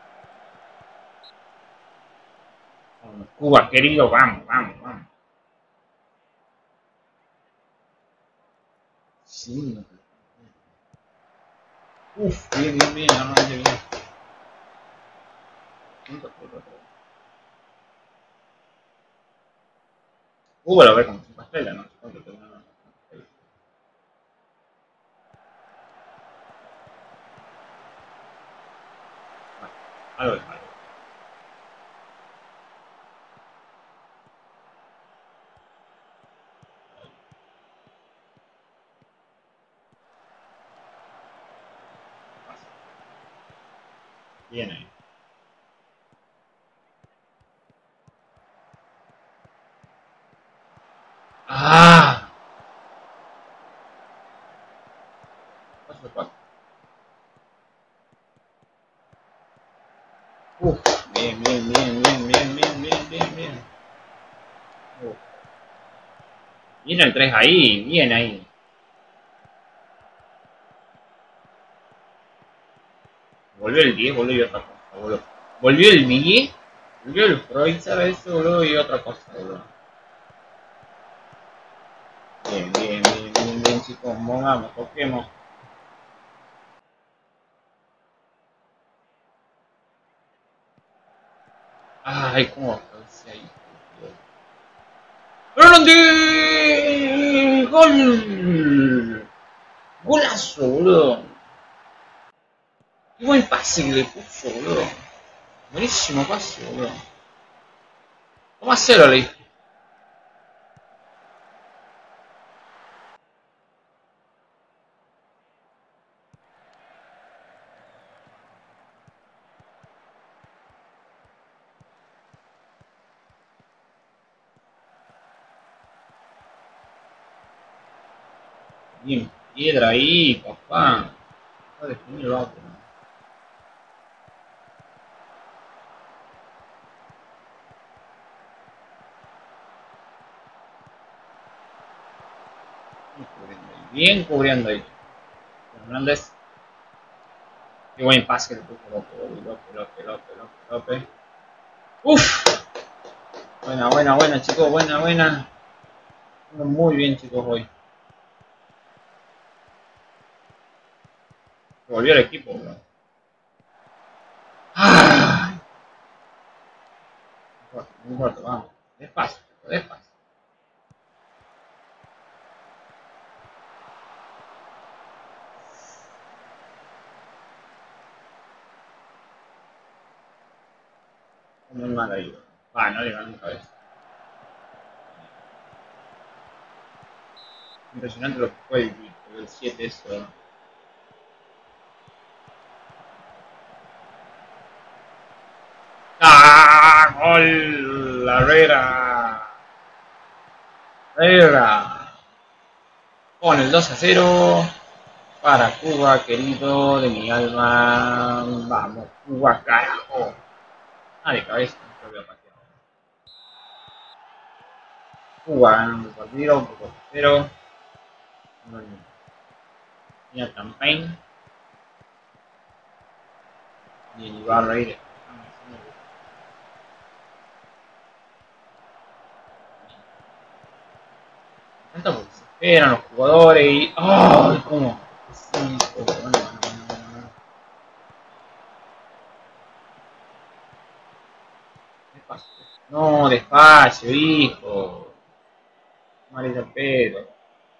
Cuba, querido, vamos, vamos, vamos. Sí. Uf, bien, bien, bien, no, bien. Cuba lo ve como 5 estrellas, no sé cuánto tengo. Algo de malo. Bien ahí. ¡Ah! Paso 4. Uf, bien, bien, bien, bien, bien, bien, bien, bien, bien. Uf. Viene el 3 ahí, bien ahí. Volvió el 10, boludo, y otra cosa, boludo. Volvió el 10, volvió el Freudzer ese, boludo, y otra cosa, boludo. Bien, bien, bien, bien, bien, chicos, vamos, toquemos. Ay, cómo avancé ahí. ¡Grande! ¡Gol! ¡Golazo, boludo! ¡Qué buen pase que le puso, boludo! Buenísimo pase, boludo. ¿Cómo hacerlo, le? Bien, piedra ahí, papá. Va a definir el otro. Bien cubriendo ahí. Hernández. Qué buen pase que le puso López. ¡Uf! Buena, buena, buena, chicos. Buena, buena. Muy bien, chicos, hoy. Volvió el equipo, bro. ¡Ah! No importa, vamos. Despacio, despacio. Muy mal ahí, bro. Ah, no le ganó nunca vez. Impresionante lo que fue el 7 eso. ¡Ah! ¡Gol! Herrera. Herrera. Con el 2-0 para Cuba, querido de mi alma. Vamos, Cuba, carajo. Ah, de cabeza, no creo que pateado. Cuba ganando el partido por 0. Mira Campaign y el Ibarra ahí de tanto porque se esperan los jugadores y. ¡Ay! ¿Cómo? Sí, despacio. No, despacio, hijo. Marita pedo.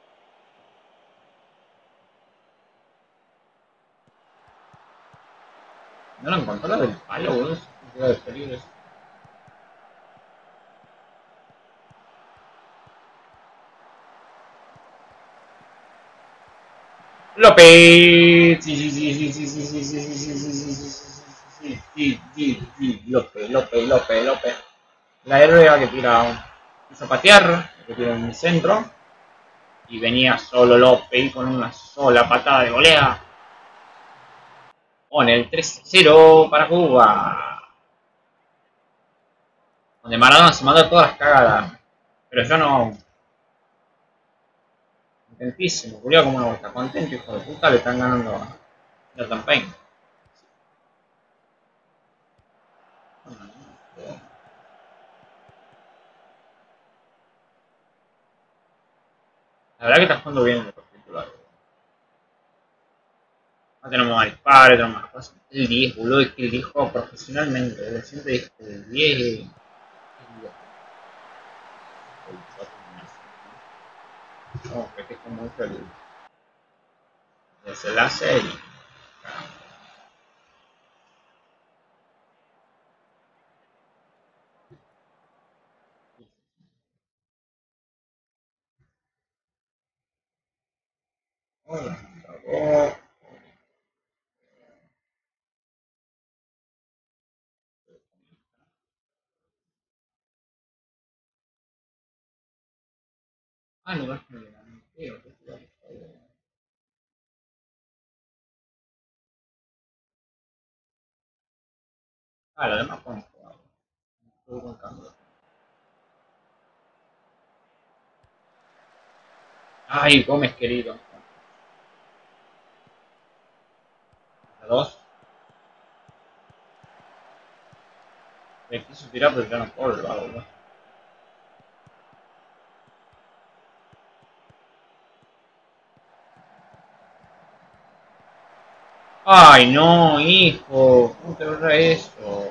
No lo encontró la del palo, boludo. Se queda de peligro. López. Sí, sí, sí, sí, sí, sí, sí, sí, sí, sí, sí, sí, sí, sí, sí, sí, sí, López, López, López, López. La herrera que tira un zapatear, que tira en el centro. Y venía solo López con una sola patada de volea. Con el 3-0 para Cuba. Donde Maradona se mandó todas las cagadas. Pero yo no. Contentísimo, Julián, como no está contento, hijo de puta, le están ganando a la campaña. La verdad que está jugando bien en el particular. No tenemos más disparos, tenemos más cosas. El 10, boludo, es que el 10 juega profesionalmente. Boludo. Siempre dije que el 10 es. No, que es como mucho el desenlace y. Oh, ah, no, es que me gané. Ah, lo demás podemos jugar. Estuvo con cambio. Ay, Gómez querido. A 2. Me quiso tirar, pero ya no puedo, lo hago, ¿no? Ay, no, hijo. ¿Cómo te logra eso?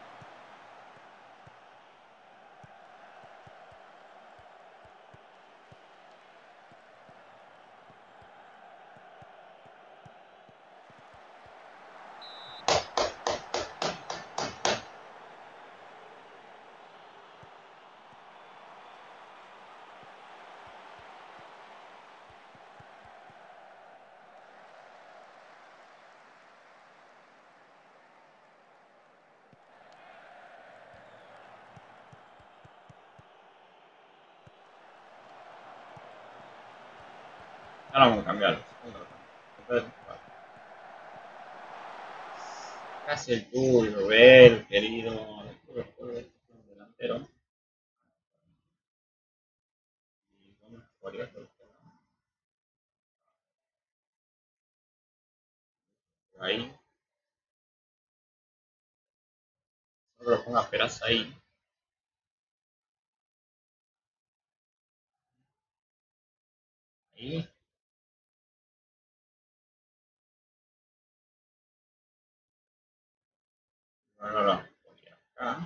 Ahora vamos a cambiarlo. Casi el tuyo, ver, querido. Después delantero. Y vamos a jugar ahí. No lo ponga Peraza ahí. Ahí. No, no, no. Acá.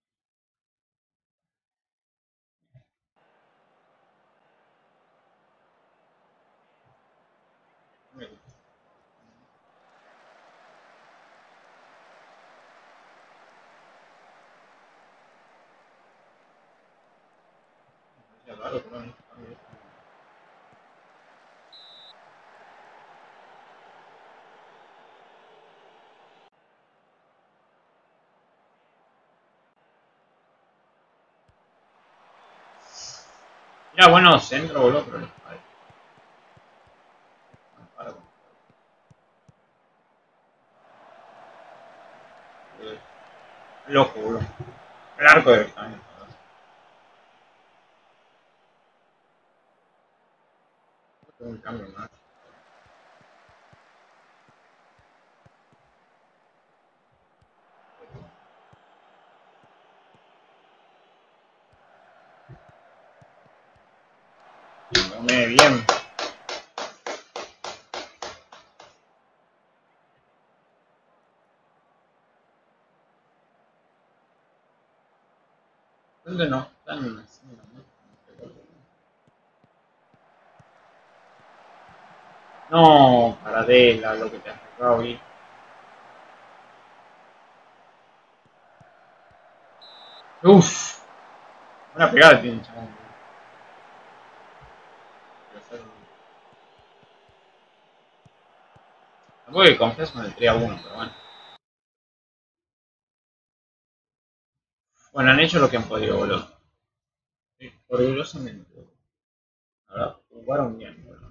Raro, pero no. Mira, bueno, centro, boludo, pero no. Loco, boludo. El arco de Betania. un cambio más. Come bien. ¿Dónde no? Están haciendo mucho. No, Paradela, lo que te has tocado ahí. Uff, una pegada tiene el chabón. Tampoco que confías con el 3 a 1, pero bueno. Bueno, han hecho lo que han podido, boludo. Sí, orgullosamente. Ahora, jugaron bien, boludo.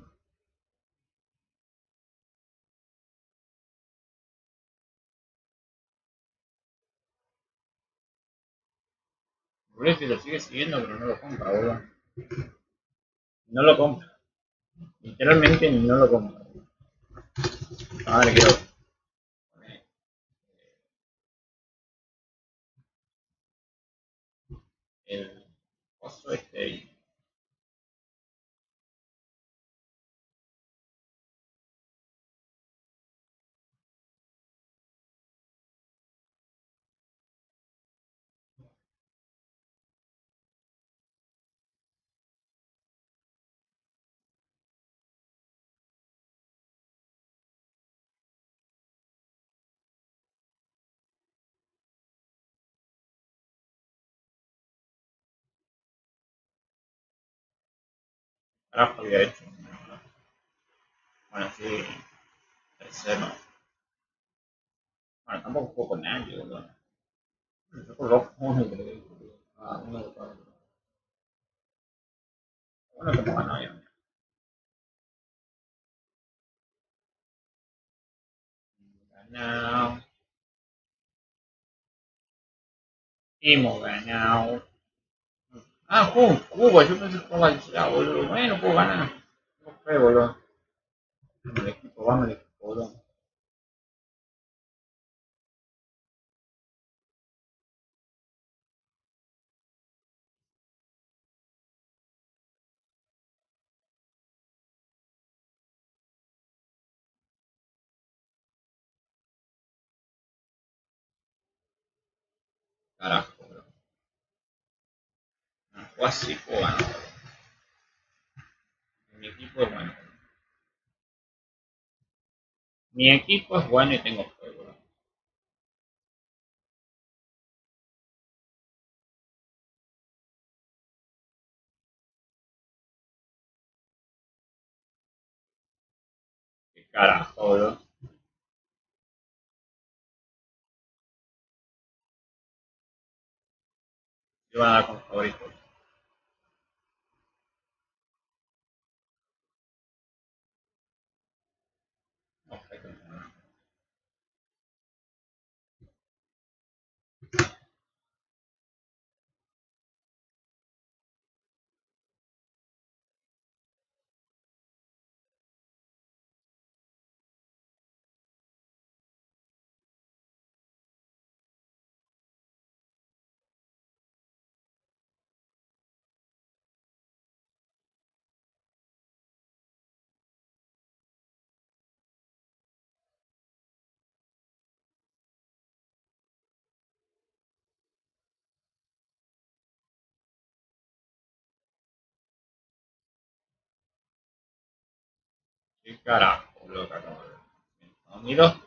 Braithwaite lo sigue siguiendo, pero no lo compra, boludo. No lo compra. Literalmente no lo compra. Ahora le quiero poner el coso este ahí. Carajo había hecho. Bueno, sí, tercero. Bueno, tampoco juego con nadie, boludo. Yo con los uno creo. Ah, uno de cada uno. Bueno, que no ganó ya. Ganado. Hemos ganado. Ah, juego en Cuba. Yo pensé que jugaba allá, boludo. Bueno, puedo ganar. No fue, boludo. Vamos el equipo, boludo. Carajo, boludo. No, juego así, puedo ganar, boludo. Mi equipo es bueno. Mi equipo es bueno y tengo juego, boludo. Qué carajo, boludo. Yo voy a dar con favorito. No sé qué. Qué carajo, boludo, que acabo de ver. Unidos.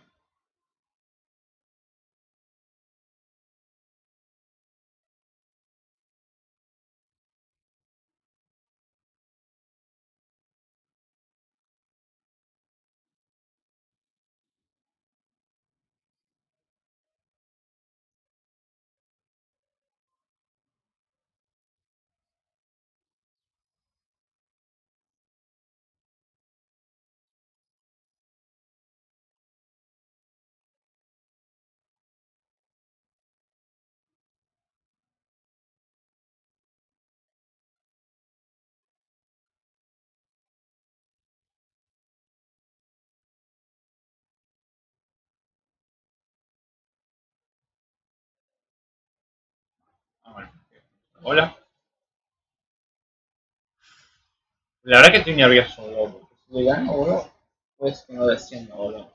Ah, bueno. Hola. La verdad que estoy nervioso, boludo. Porque si le gano, boludo, pues que no desciendo, boludo.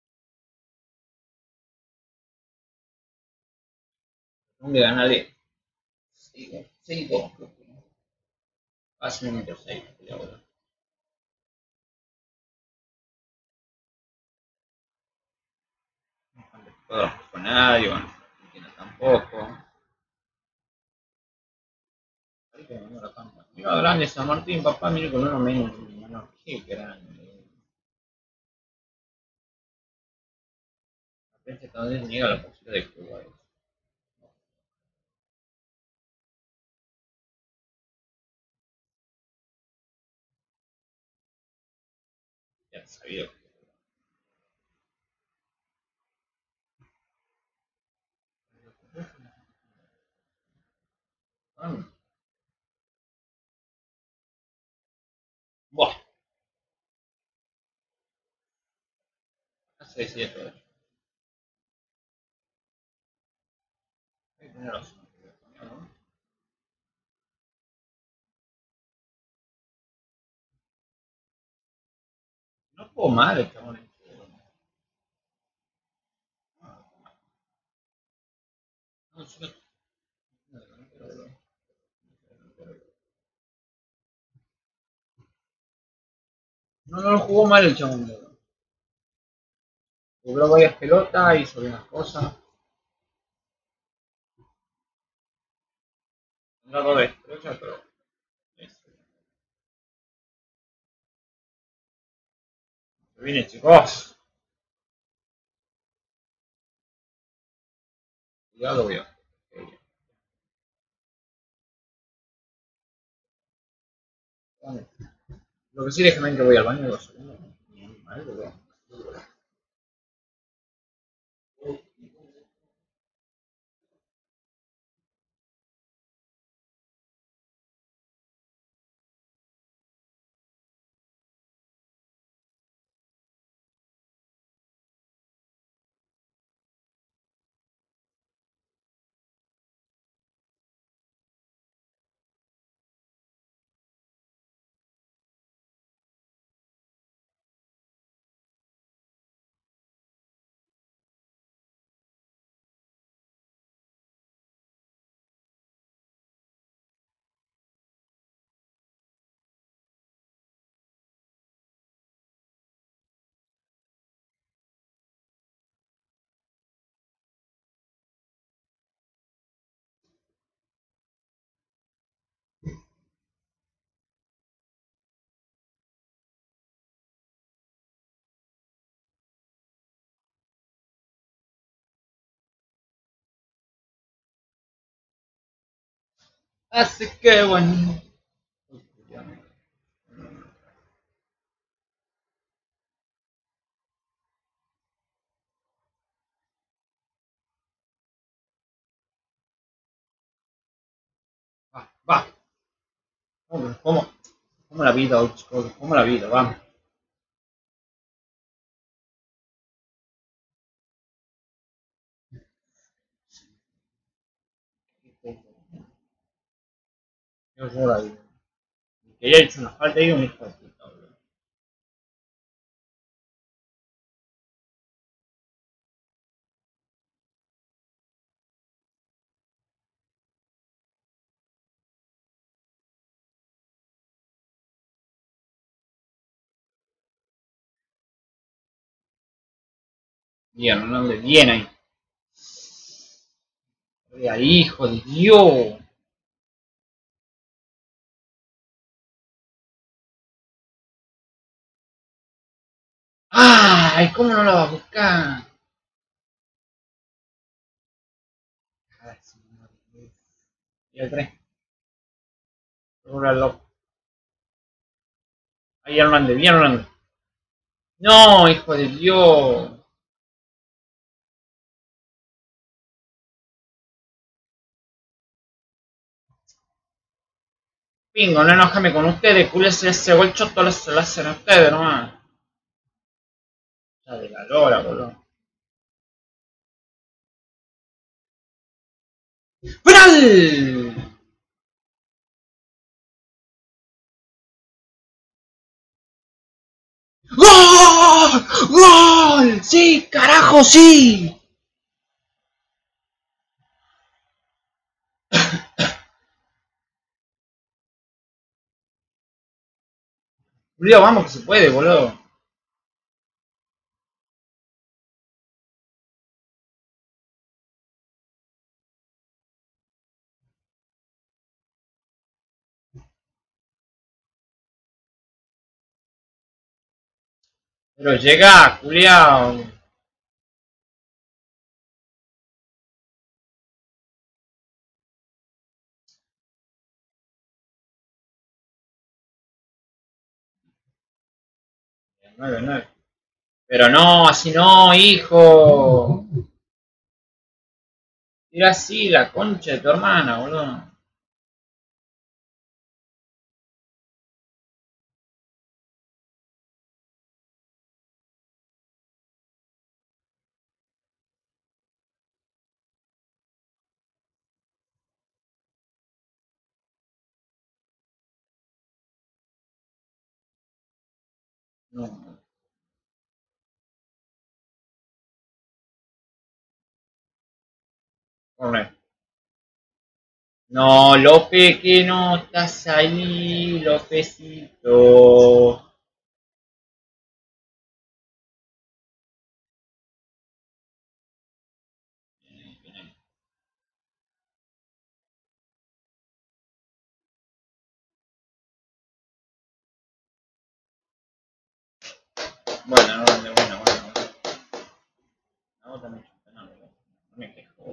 Tengo que ganarle 6-2, creo que. Hace un minuto 6, boludo. No puedo con nadie, bueno, Argentina tampoco. Ahí tenemos la campa. Mira, grande San Martín, papá, mire con uno menos. Mano, qué grande. La prensa también niega la posibilidad de jugar. Ya sabía. Buah, hace 7. Tiene razón. ¿No? No puedo mal el chabón. No, yo no lo jugó mal el chabón. Cobró varias pelotas, hizo bien las cosas. No lo destroza, pero. Se viene, chicos. Cuidado, veo. Lo que sí, déjame que voy al baño 2 segundos. Mal, boludo. Así que bueno. Va, va. ¿Cómo? ¿Cómo la vida, chicos? ¿Cómo la vida? Vamos. Yo la vida. Que haya hecho una falta y un hijo de puta, boludo. Bien, no ande bien ahí. Ahí, hijo de Dios. ¡Ay! ¿Cómo no la va a buscar? Ay, señor. Y el 3. Loco. Ahí Hernández, bien Hernández. No, hijo de Dios. Pingo, no enojame con ustedes, culese ese gol choto se lo hacen a ustedes nomás. Ya de la lora, boludo. ¡Penal! ¡Gol! ¡Gol! ¡Sí, carajo, sí! Julio, vamos que se puede, boludo. Pero llega, Julio. Nueve, nueve. Pero no, así no, hijo. Tira así la concha de tu hermana, boludo. No, corre. No, López, que no estás ahí, Lópezito. Bueno, no, bueno, bueno, bueno. No, también, no, no me quejo.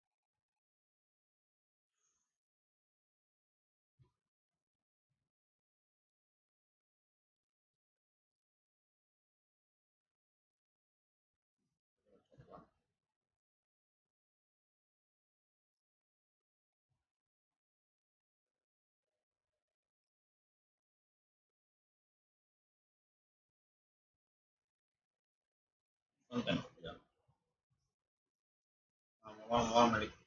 Contento, cuidado. Vamos, vamos, vamos, listo.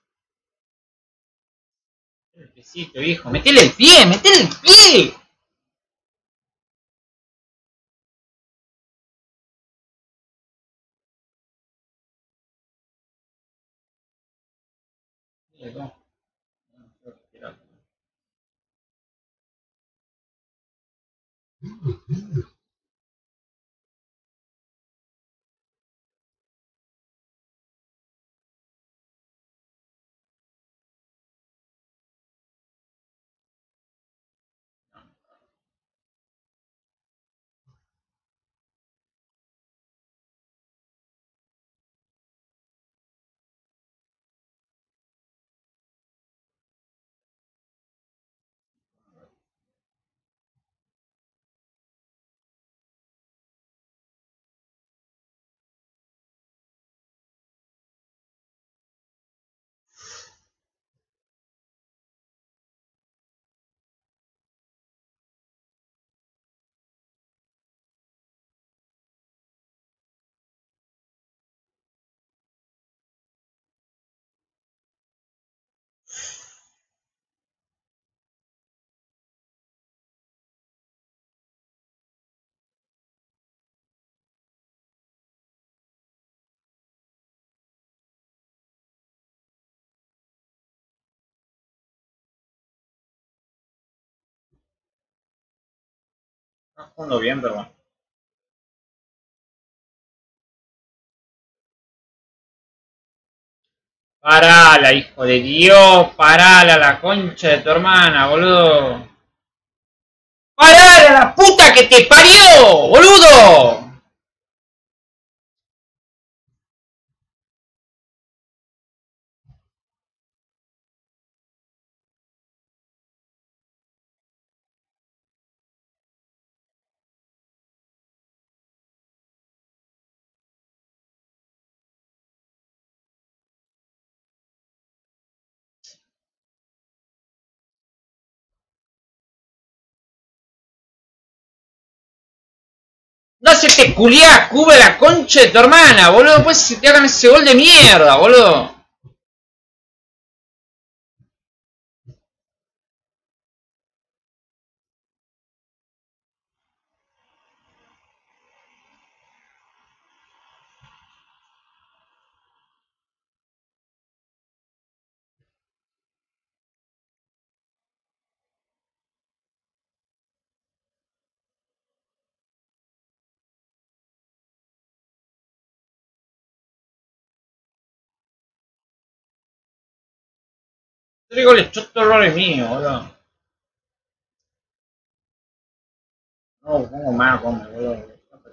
El piecito, hijo. Metele el pie, metele el pie. Está jugando bien, pero bueno. Parala, hijo de Dios. Parala, la concha de tu hermana, boludo. ¡Parala, la puta que te parió, boludo! No se te culiá, cubre la concha de tu hermana, boludo. Pues si te hagan ese gol de mierda, boludo. goles chotos errores míos, boludo. No, pongo más, come, boludo.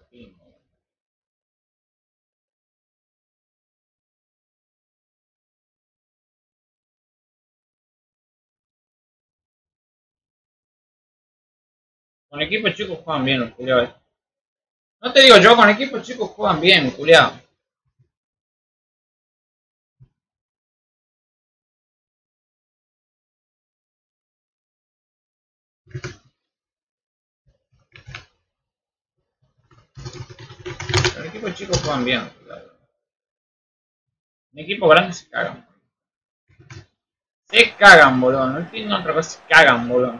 Con equipos chicos juegan bien los culiados. No te digo yo, con equipos chicos juegan bien, culiado. Con equipos chicos juegan bien, culiado. En equipos grandes se cagan. Se cagan, boludo. No entiendo otra cosa, se cagan, boludo.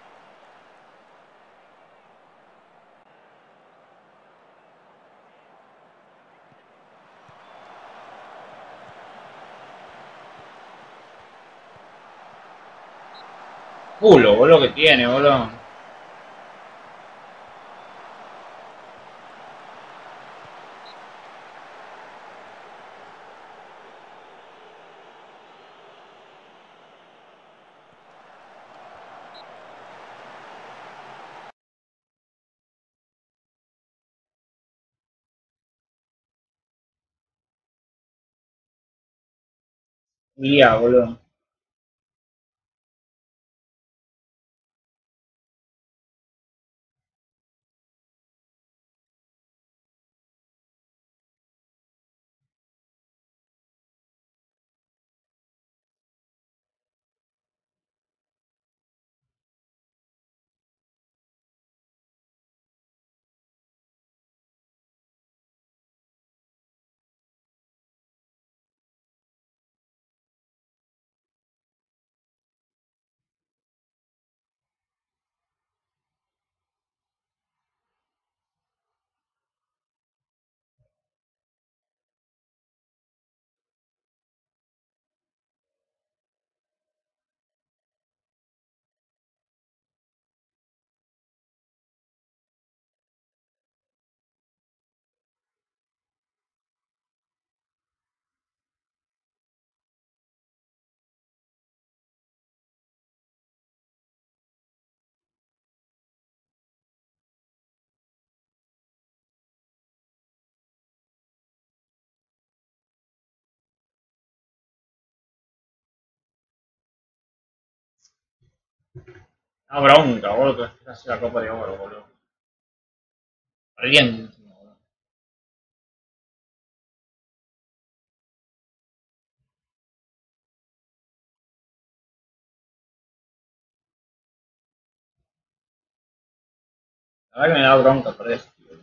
Culo, boludo, que tiene, boludo. Lía, boludo. Una bronca, boludo, que hace la Copa de Oro, boludo. Perdiendo, boludo. La verdad que me da bronca por eso, tío.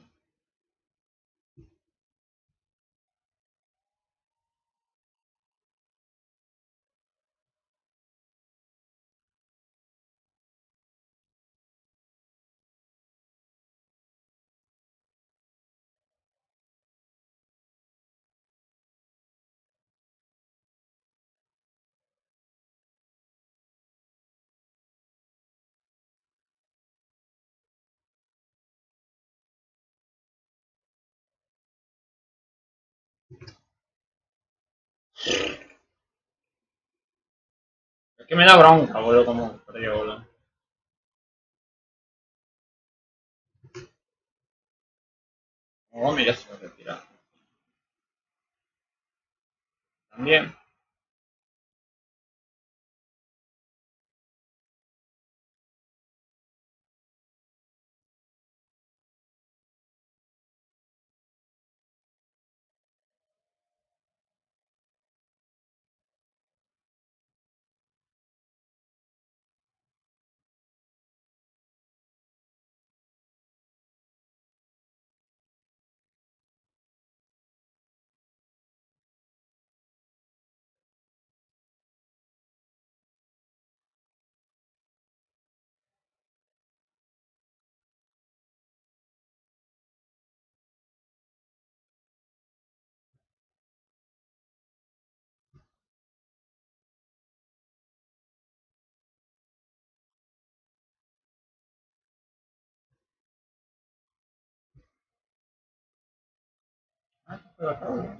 Es que me da bronca, boludo, como perdió, boludo. Como vos mirás se va a retirar. También. Ah, pero acá, boludo.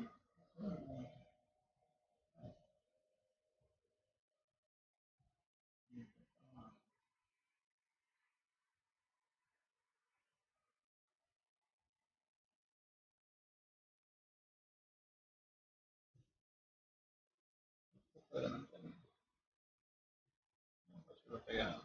Pero no entiendo. No, pues lo pega.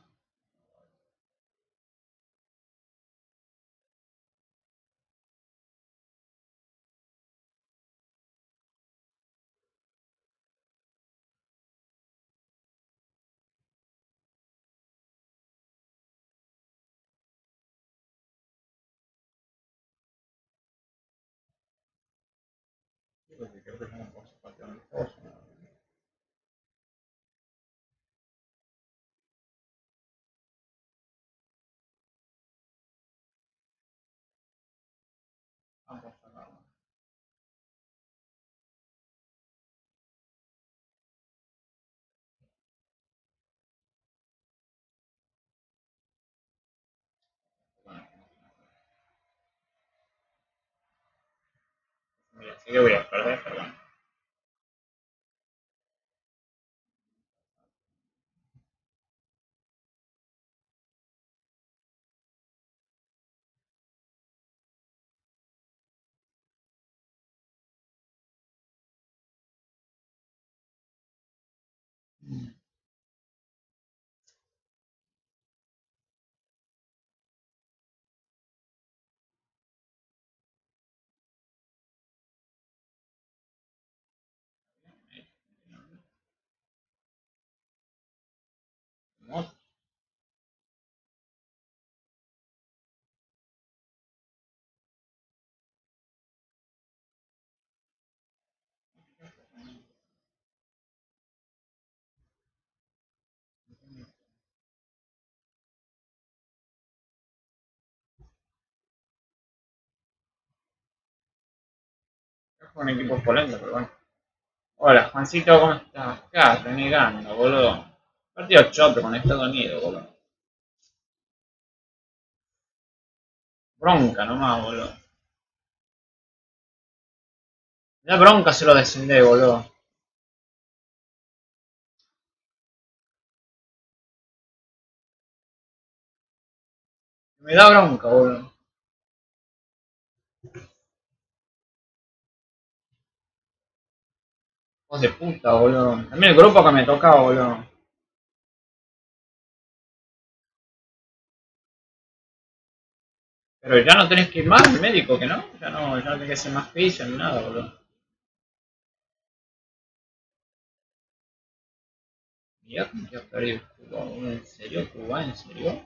Sí, porque creo que es una cosa parte de mi cosa. Vamos a sacarlo. Bueno, mira, sí que voy a perder, pero bueno. No, es un equipo polento, pero bueno. Hola, Juancito, ¿cómo estás? Acá, renegando, boludo. Partido choto con Estados Unidos, boludo. Bronca nomás, boludo. Me da bronca se lo descendé, boludo. Me da bronca, boludo. Hijos de puta, boludo. También el grupo que me tocaba, boludo. Pero ya no tenés que ir más al médico, que no. Ya no tenés que hacer más fisio ni nada, boludo. Mirá cómo que ha perdido Cuba, boludo. ¿En serio, Cuba? ¿En serio?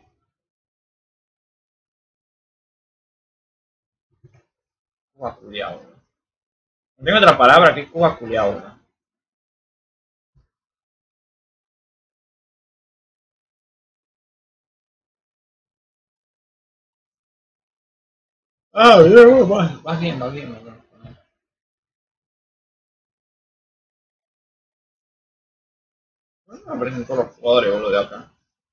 Cuba culiao, boludo. No tengo otra palabra que Cuba culiao, boludo. Ah, bien, boludo. Vas bien, boludo. Me aparecen todos los jugadores, boludo, de acá.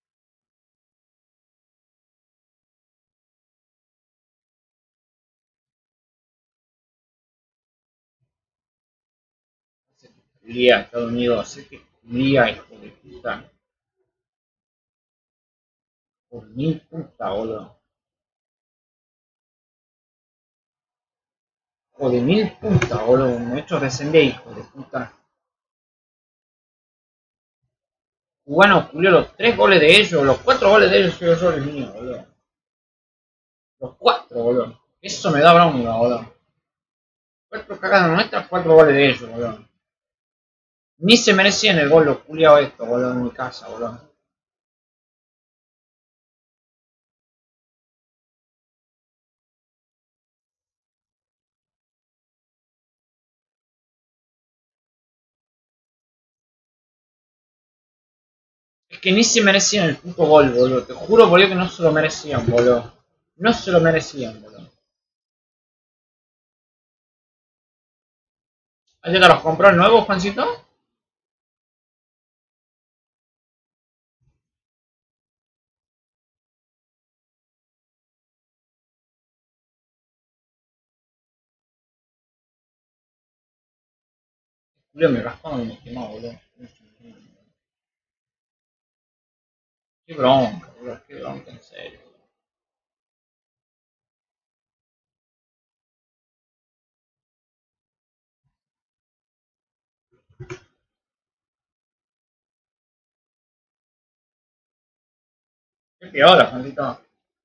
Lía, Estados Unidos, sé que Lía, hijo de puta. Por mil puta, boludo. Hijo de mil puta, boludo. Me he hecho descender, hijo de puta. Cubano culió los 3 goles de ellos, los 4 goles de ellos son los goles míos, boludo. Los 4, boludo. Eso me da bronca, boludo. 4 cagadas nuestras, 4 goles de ellos, boludo. Ni se merecían el gol los culiados estos, boludo, en mi casa, boludo. Es que ni se merecían el puto gol, boludo. Te juro por Dios que no se lo merecían, boludo. No se lo merecían, boludo. ¿Ayer te los compró el nuevo, Juancito? Julio me raspaba y me quemaba, boludo. Qué bronca, boludo. Qué bronca, en serio. Qué piola, Juancito.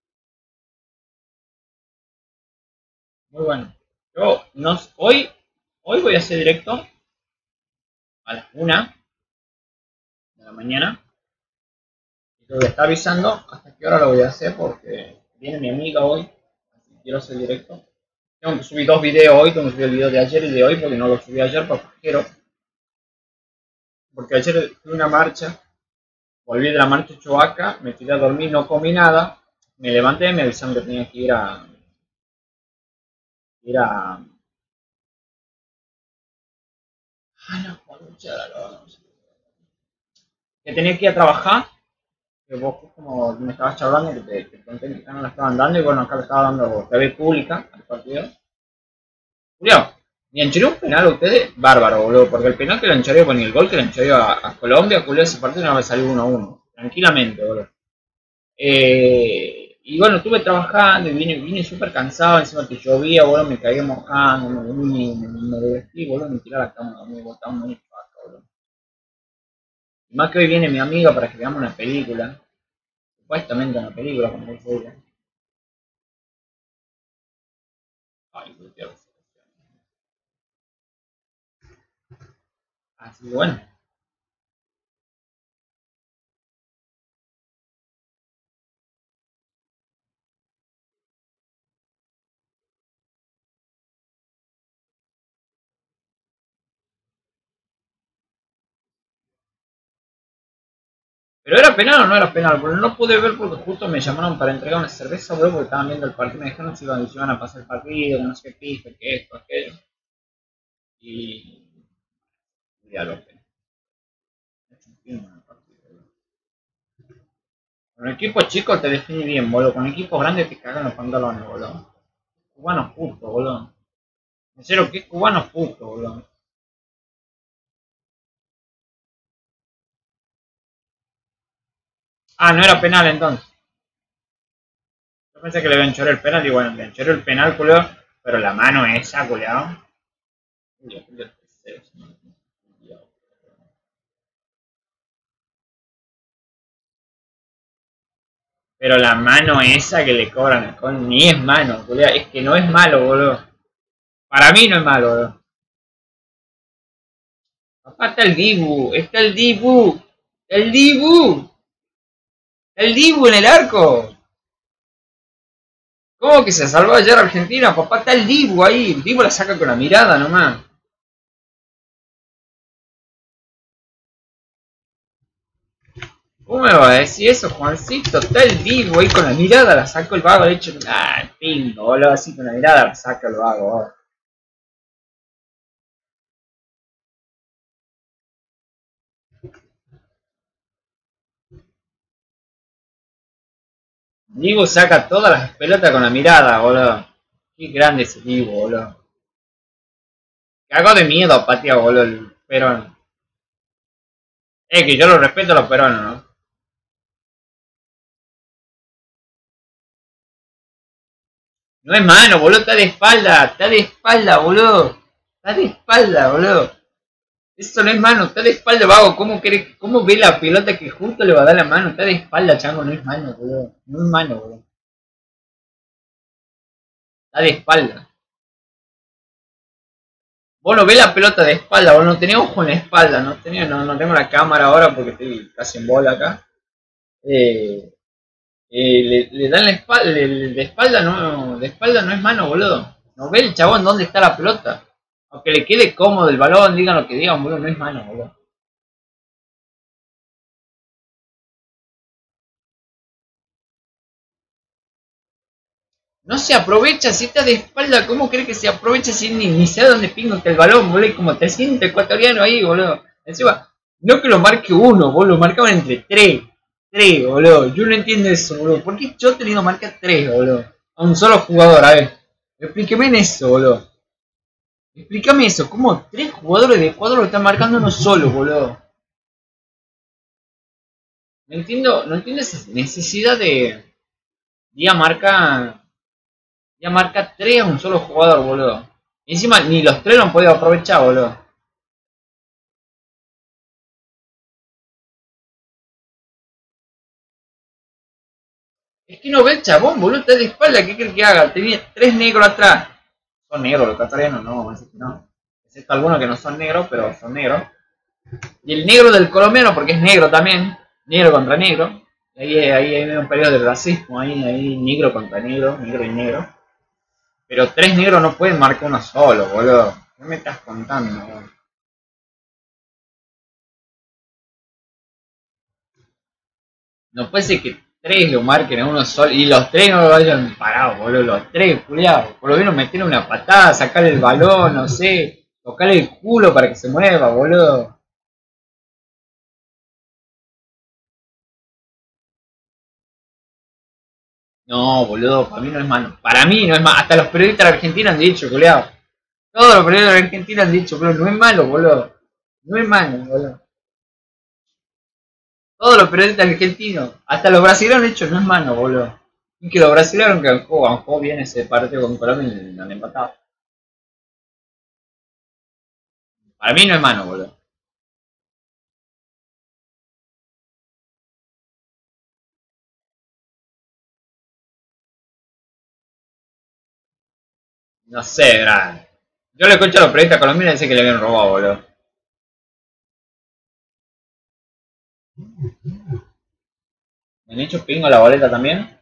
Muy bueno. Yo no, hoy voy a hacer directo a las 1 de la mañana. Y te voy a estar avisando hasta qué hora lo voy a hacer porque viene mi amiga hoy. Así que quiero hacer directo. Tengo que subir 2 videos hoy. Tengo que subir el video de ayer y de hoy porque no lo subí ayer porque quiero. Porque ayer tuve una marcha. Volví de la marcha Choaca. Me tiré a dormir, no comí nada. Me levanté y me avisaron que tenía que ir a. Ah, no, que tenía que ir a trabajar. Que vos como me estabas charlando, que te conté que no la estaban dando, y bueno, acá le estaba dando TV pública al partido. Julio, ni enchoré un penal a ustedes, bárbaro, boludo, porque el penal que le enchoré, bueno, y el gol que le enchoré a Colombia, Julio, ese partido no me salió 1-1, tranquilamente, boludo. Y bueno, estuve trabajando y vine súper cansado, encima que llovía, boludo, me caí mojando, me vestí, boludo, me tiré a la cama, me botaba muy faca, boludo. Y más que hoy viene mi amiga para que veamos una película, supuestamente una película, como dice. Ay, Dios. Así que bueno. Pero era penal o no era penal, porque no pude ver porque justo me llamaron para entregar una cerveza, boludo, porque estaban viendo el partido, me dijeron si iban a pasar el partido, que no sé qué pija, que esto, aquello. Y ya lo que. Con equipo chico te define bien, boludo. Con equipos grandes te cagan los pantalones, boludo. Cubanos puto, boludo. En serio, ¿qué cubanos puto, boludo? Ah, no era penal entonces. Yo pensé que le habían hecho el penal y bueno, le hecho el penal, boludo. Pero la mano esa, boludo. Pero la mano esa que le cobran con ni es mano, boludo. Es que no es malo, boludo. Para mí no es malo, boludo. Papá, está el Dibu. Está el Dibu. El Dibu. El Dibu en el arco. ¿Cómo que se salvó ayer Argentina? Papá, está el Dibu ahí. El Dibu la saca con la mirada nomás. ¿Cómo me va a decir eso, Juancito? Está el Dibu ahí con la mirada, la saco el vago. De hecho, pingo, boludo. Así con la mirada la saca el vago, boludo. Dibu saca todas las pelotas con la mirada, boludo. Qué grande ese Dibu, boludo. Cago de miedo, patea, boludo, el Perón. Que yo lo respeto a los peruanos, ¿no? No es mano, boludo, está de espalda, boludo. Está de espalda, boludo. Eso no es mano, está de espalda, vago. ¿Cómo ve la pelota que justo le va a dar la mano? Está de espalda, chango, no es mano, boludo. No es mano, boludo. Está de espalda. Vos no ves la pelota de espalda, vos no tenés ojo en la espalda, no tengo la cámara ahora porque estoy casi en bola acá. Eh, le dan la espalda, de espalda no es mano, boludo. No ve el chabón dónde está la pelota. Aunque le quede cómodo el balón, digan lo que digan, boludo, no es mano, boludo. No se aprovecha si está de espalda, ¿cómo cree que se aprovecha si ni sabe dónde pingo que el balón, boludo? Hay como 300 ecuatorianos ahí, boludo. Encima, no que lo marque uno, boludo, lo marcaban entre tres. Tres, boludo. Yo no entiendo eso, boludo. ¿Por qué yo he tenido marcar tres, boludo? A un solo jugador, a ver. Explíqueme en eso, boludo. Explícame eso, ¿cómo tres jugadores de Ecuador lo están marcando uno solo, boludo? No entiendo esa necesidad de. Ya marca. Ya marca tres a un solo jugador, boludo. Y encima ni los tres lo han podido aprovechar, boludo. que no ve el chabón, boludo, está de espalda, ¿qué crees que haga? Tenía 3 negros atrás. Son negros los ecuatorianos, no, así que no. Excepto algunos que no son negros, pero son negros. Y el negro del colombiano, porque es negro también, negro contra negro. Ahí hay un periodo de racismo, ahí negro contra negro, negro y negro. Pero 3 negros no pueden marcar uno solo, boludo. ¿Qué me estás contando, boludo? No puede ser que 3 lo marquen a uno solo y los 3 no lo vayan parados, boludo. Los 3, culiados. Por lo menos meter una patada, sacarle el balón, no sé. Tocarle el culo para que se mueva, boludo. No, boludo, para mí no es mano. Para mí no es malo. Hasta los periodistas argentinos han dicho, culiado. Todos los periodistas argentinos han dicho, pero no es malo, boludo. No es malo, boludo. Todos los periodistas argentinos, hasta los brasileños han dicho, no es malo, boludo. Y que los brasileños que han jugado bien ese partido con Colombia y lo han empatado. Para mí no es mano, boludo. No sé, gran. Yo le escucho a los periodistas colombianos y dicen que le habían robado, boludo. ¿Me han hecho pingo la boleta también?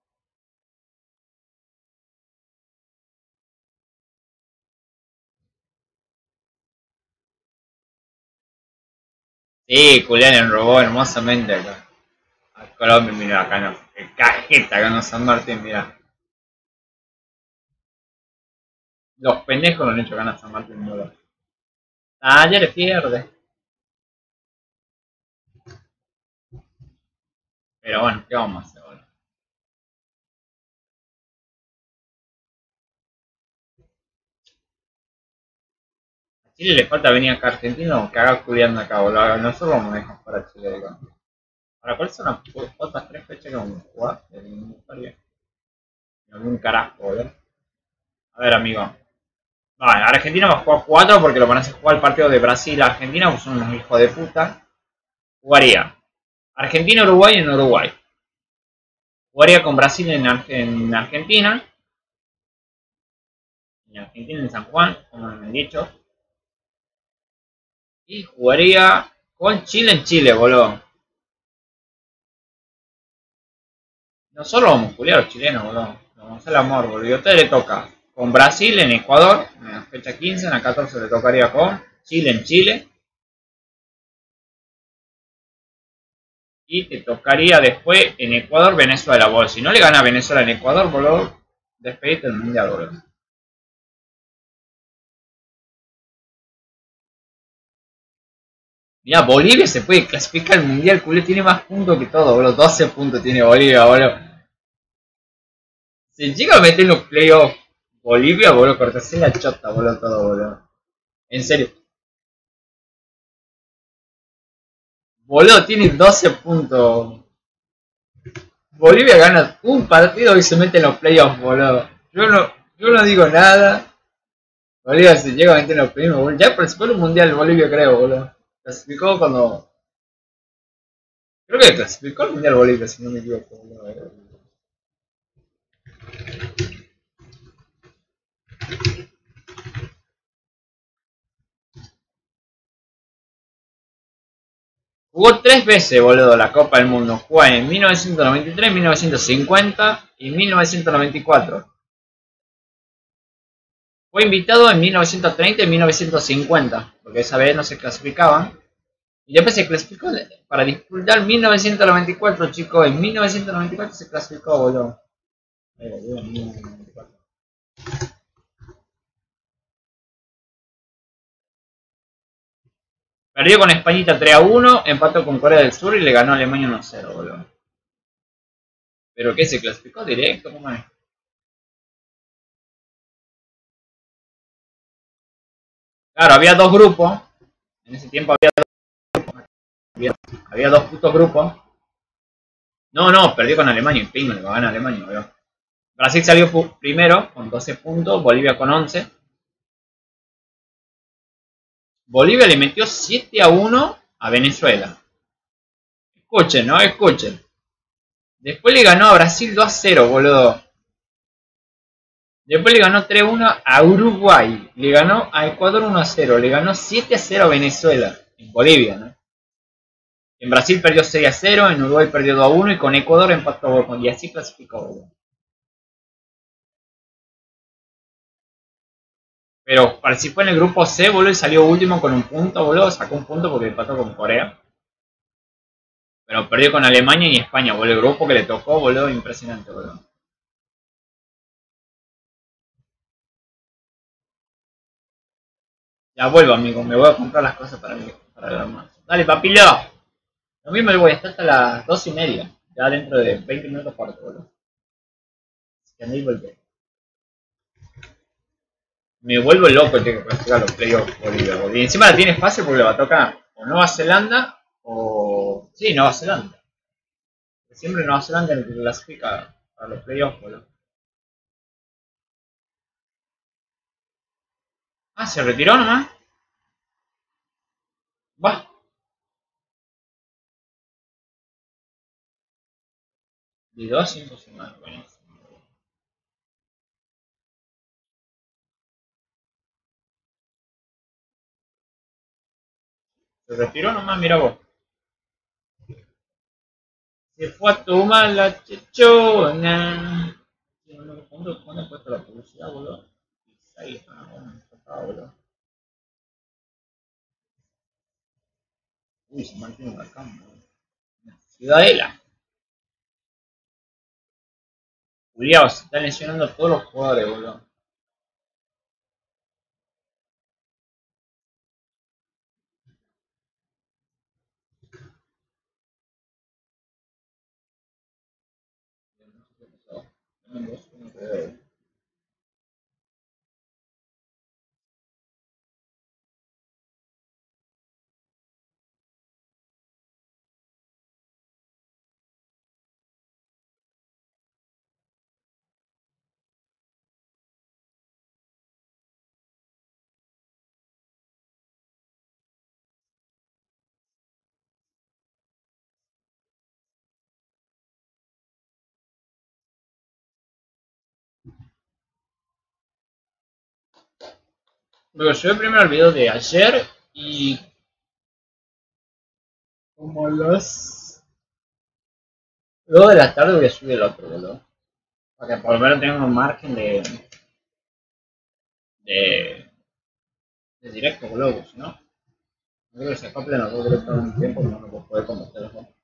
Sí, Julián le robó hermosamente acá. A Colombia, mira acá no. Qué cajeta acá en San Martín, mira. Los pendejos lo han hecho ganar San Martín, boludo. Ah, ayer le pierde. Pero bueno, ¿qué vamos a hacer, boludo? A Chile le falta venir acá a Argentina o que haga Julián acá, boludo. Nosotros vamos a dejar para Chile, digo. ¿Para cuáles son las otras 3 fechas que vamos a jugar? De eliminatoria. No vi un carajo, boludo. A ver, amigo. Vale, Argentina va a jugar 4 porque lo van a hacer jugar el partido de Brasil-Argentina, pues son unos hijos de puta. Jugaría Argentina-Uruguay en Uruguay. Jugaría con Brasil en Argentina. En Argentina, en San Juan, como me han dicho. Y jugaría con Chile en Chile, boludo. Nosotros vamos a jugar a los chilenos, boludo. Vamos a hacer el amor, boludo. Y a usted le toca con Brasil en Ecuador, en la fecha 15, en la 14 le tocaría con Chile en Chile. Y te tocaría después en Ecuador, Venezuela, boludo. Si no le gana a Venezuela en Ecuador, boludo, despedite del mundial, boludo. Mira, Bolivia se puede clasificar al mundial, culé, tiene más puntos que todo, boludo. 12 puntos tiene Bolivia, boludo. Si llega a meter en los playoffs Bolivia, boludo, cortarse la chota, boludo, todo, boludo. En serio. Boludo, tiene 12 puntos. Bolivia gana un partido y se mete en los playoffs, boludo. Yo no digo nada. Bolivia se llega a meter en los playoffs, boludo. Ya participó en un mundial Bolivia, creo, boludo. Clasificó cuando. Creo que clasificó el mundial Bolivia, si no me equivoco, boludo. Jugó 3 veces, boludo, la Copa del Mundo. Jugó en 1993, 1950 y 1994. Fue invitado en 1930 y 1950, porque esa vez no se clasificaban. Y después se clasificó para disputar 1994, chicos. En 1994 se clasificó, boludo. Perdió con Españita 3-1, empató con Corea del Sur y le ganó a Alemania 1-0, boludo. ¿Pero qué? ¿Se clasificó directo? ¿Cómo es? Claro, había 2 grupos. En ese tiempo había 2 putos grupos. No, perdió con Alemania. En fin, le va a ganar Alemania, boludo. Brasil salió primero con 12 puntos, Bolivia con 11. Bolivia le metió 7-1 a Venezuela. Escuchen, ¿no? Escuchen. Después le ganó a Brasil 2-0, boludo. Después le ganó 3-1 a Uruguay. Le ganó a Ecuador 1-0. Le ganó 7-0 a Venezuela. En Bolivia, ¿no? En Brasil perdió 6-0. En Uruguay perdió 2-1. Y con Ecuador empató. Y así clasificó, boludo. Pero participó en el grupo C, boludo, y salió último con un punto, boludo. Sacó un punto porque empató con Corea. Pero perdió con Alemania y España, boludo. El grupo que le tocó, boludo, impresionante, boludo. Ya vuelvo, amigo. Me voy a comprar las cosas para mí, para el almuerzo. Dale, papilo. Lo mismo le voy a estar hasta las 2:30. Ya dentro de 20 minutos parto, boludo. Así que andé y volver. Me vuelvo loco, tío, que clasificar los playoffs Bolivia, boludo. Y encima la tiene fácil porque le va a tocar o Nueva Zelanda o... Sí, Nueva Zelanda. Siempre Nueva Zelanda es el que clasifica para los playoffs, boludo. Ah, se retiró nomás. Va. De 2 imposible. Buenísimo. Se retiró nomás, mira vos. Se fue a tomar la chechona. ¿Cuándo he puesto la publicidad, boludo? Ahí está, boludo. Uy, se mantiene una cama, boludo. Ciudadela. Cuidado, se están lesionando todos los jugadores, boludo. No sé qué pasó. No sé cómo se ve. Pero yo vi primero el video de ayer y como los 2 de la tarde voy a subir el otro, boludo. Para que por lo menos tenga un margen de, de directo, boludo, si no, no creo que se acoplen los dos directos en un tiempo, no lo puedo poder convertir los dos.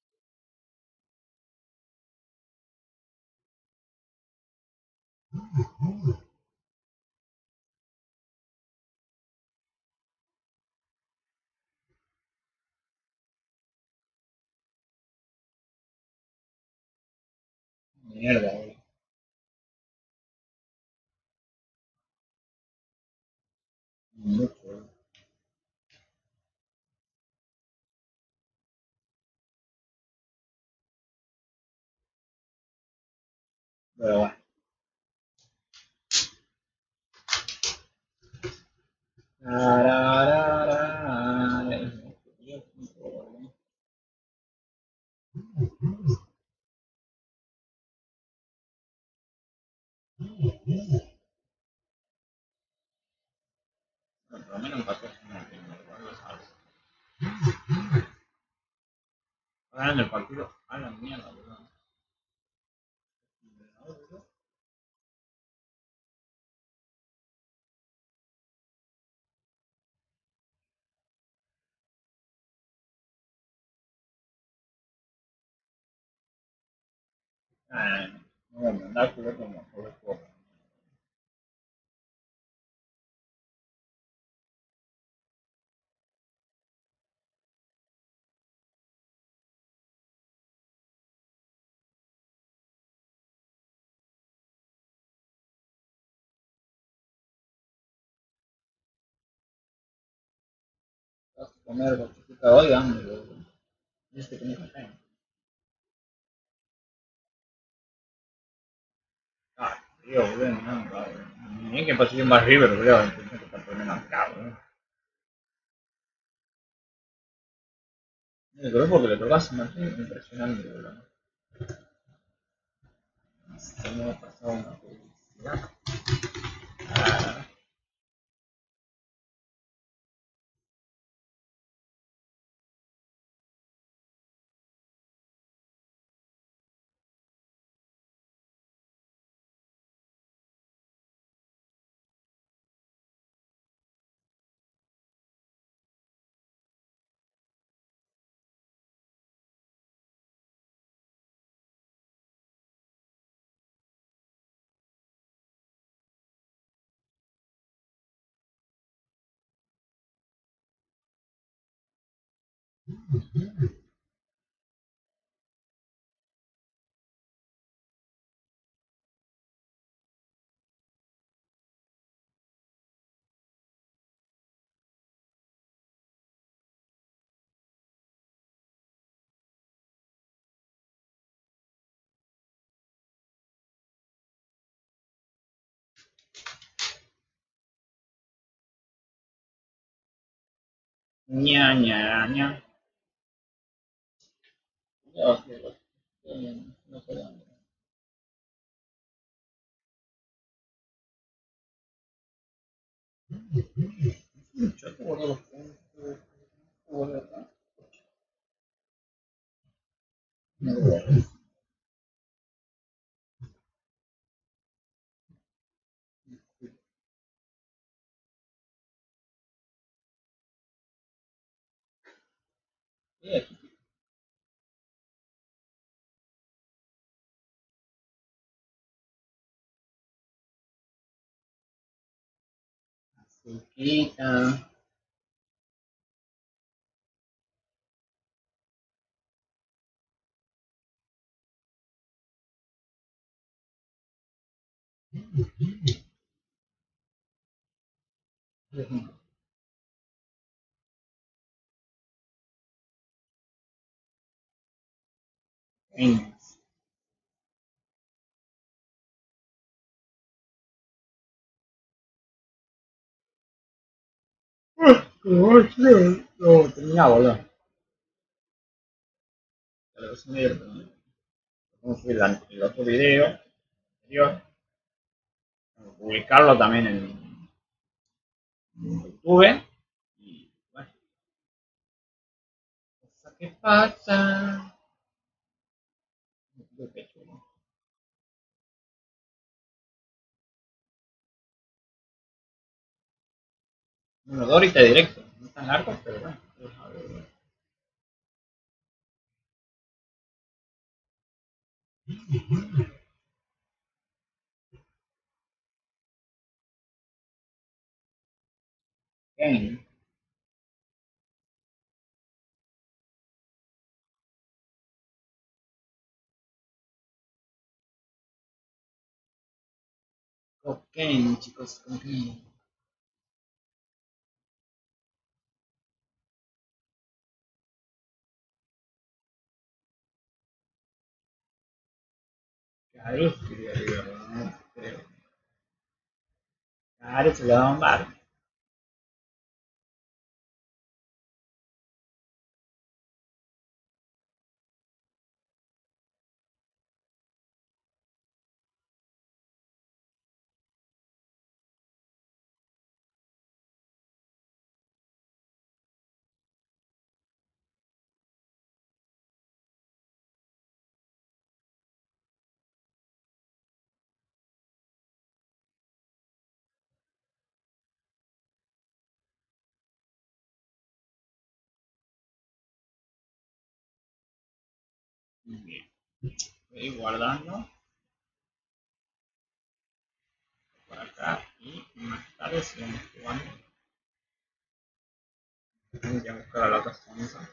Mierda, boludo. Mucho, boludo. Pero bueno. Por lo menos empató no tengo, algo sabes. Ganando el partido a la mierda, boludo. Ah, no voy a mandar culo como por el juego. Vas a comer chiquita hoy, hambre, boludo. Este que me cae. Ah, tío, boludo, no, boludo. Ni que pasó más River, boludo. Entonces que está poniendo acá, boludo. El grupo que le tocó a San Martín, impresionante, boludo. Se me ha pasado una publicidad. Ah, ña, ña, ña. Ya, no sé dónde. Yo te guardo los puntos. ¿Verdad? No lo guardo. Sí, aquí. Azuquita. Venga. No, terminaba, boludo. Pero es medio, vamos a subir el otro video anterior, publicarlo también en YouTube. Y bueno, ¿qué pasa? Qué chulo. Bueno, Dorita directo, no tan largo, pero bueno. Bien. Cocaine, chicos, cocaine. Claro, sí, creo. Claro, se lo da un bar. Bien. Voy guardando por acá y más tarde seguimos jugando. Voy a buscar a la otra zona.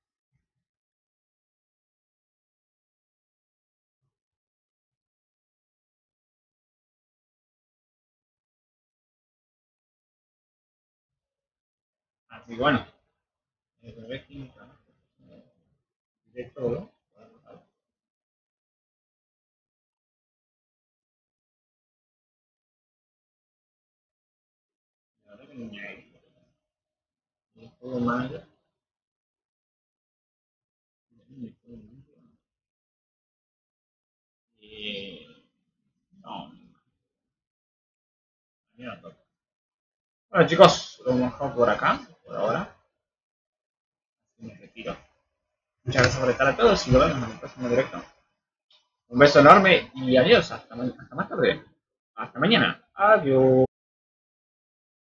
Así que bueno, de todo. La verdad que ni todo mal. Ni todo mal. mí no toca. Bueno chicos, lo hemos dejado por acá, por ahora. Me retiro. Muchas gracias por estar a todos y nos vemos en el próximo directo. Un beso enorme y adiós. Hasta más tarde. Hasta mañana. Adiós.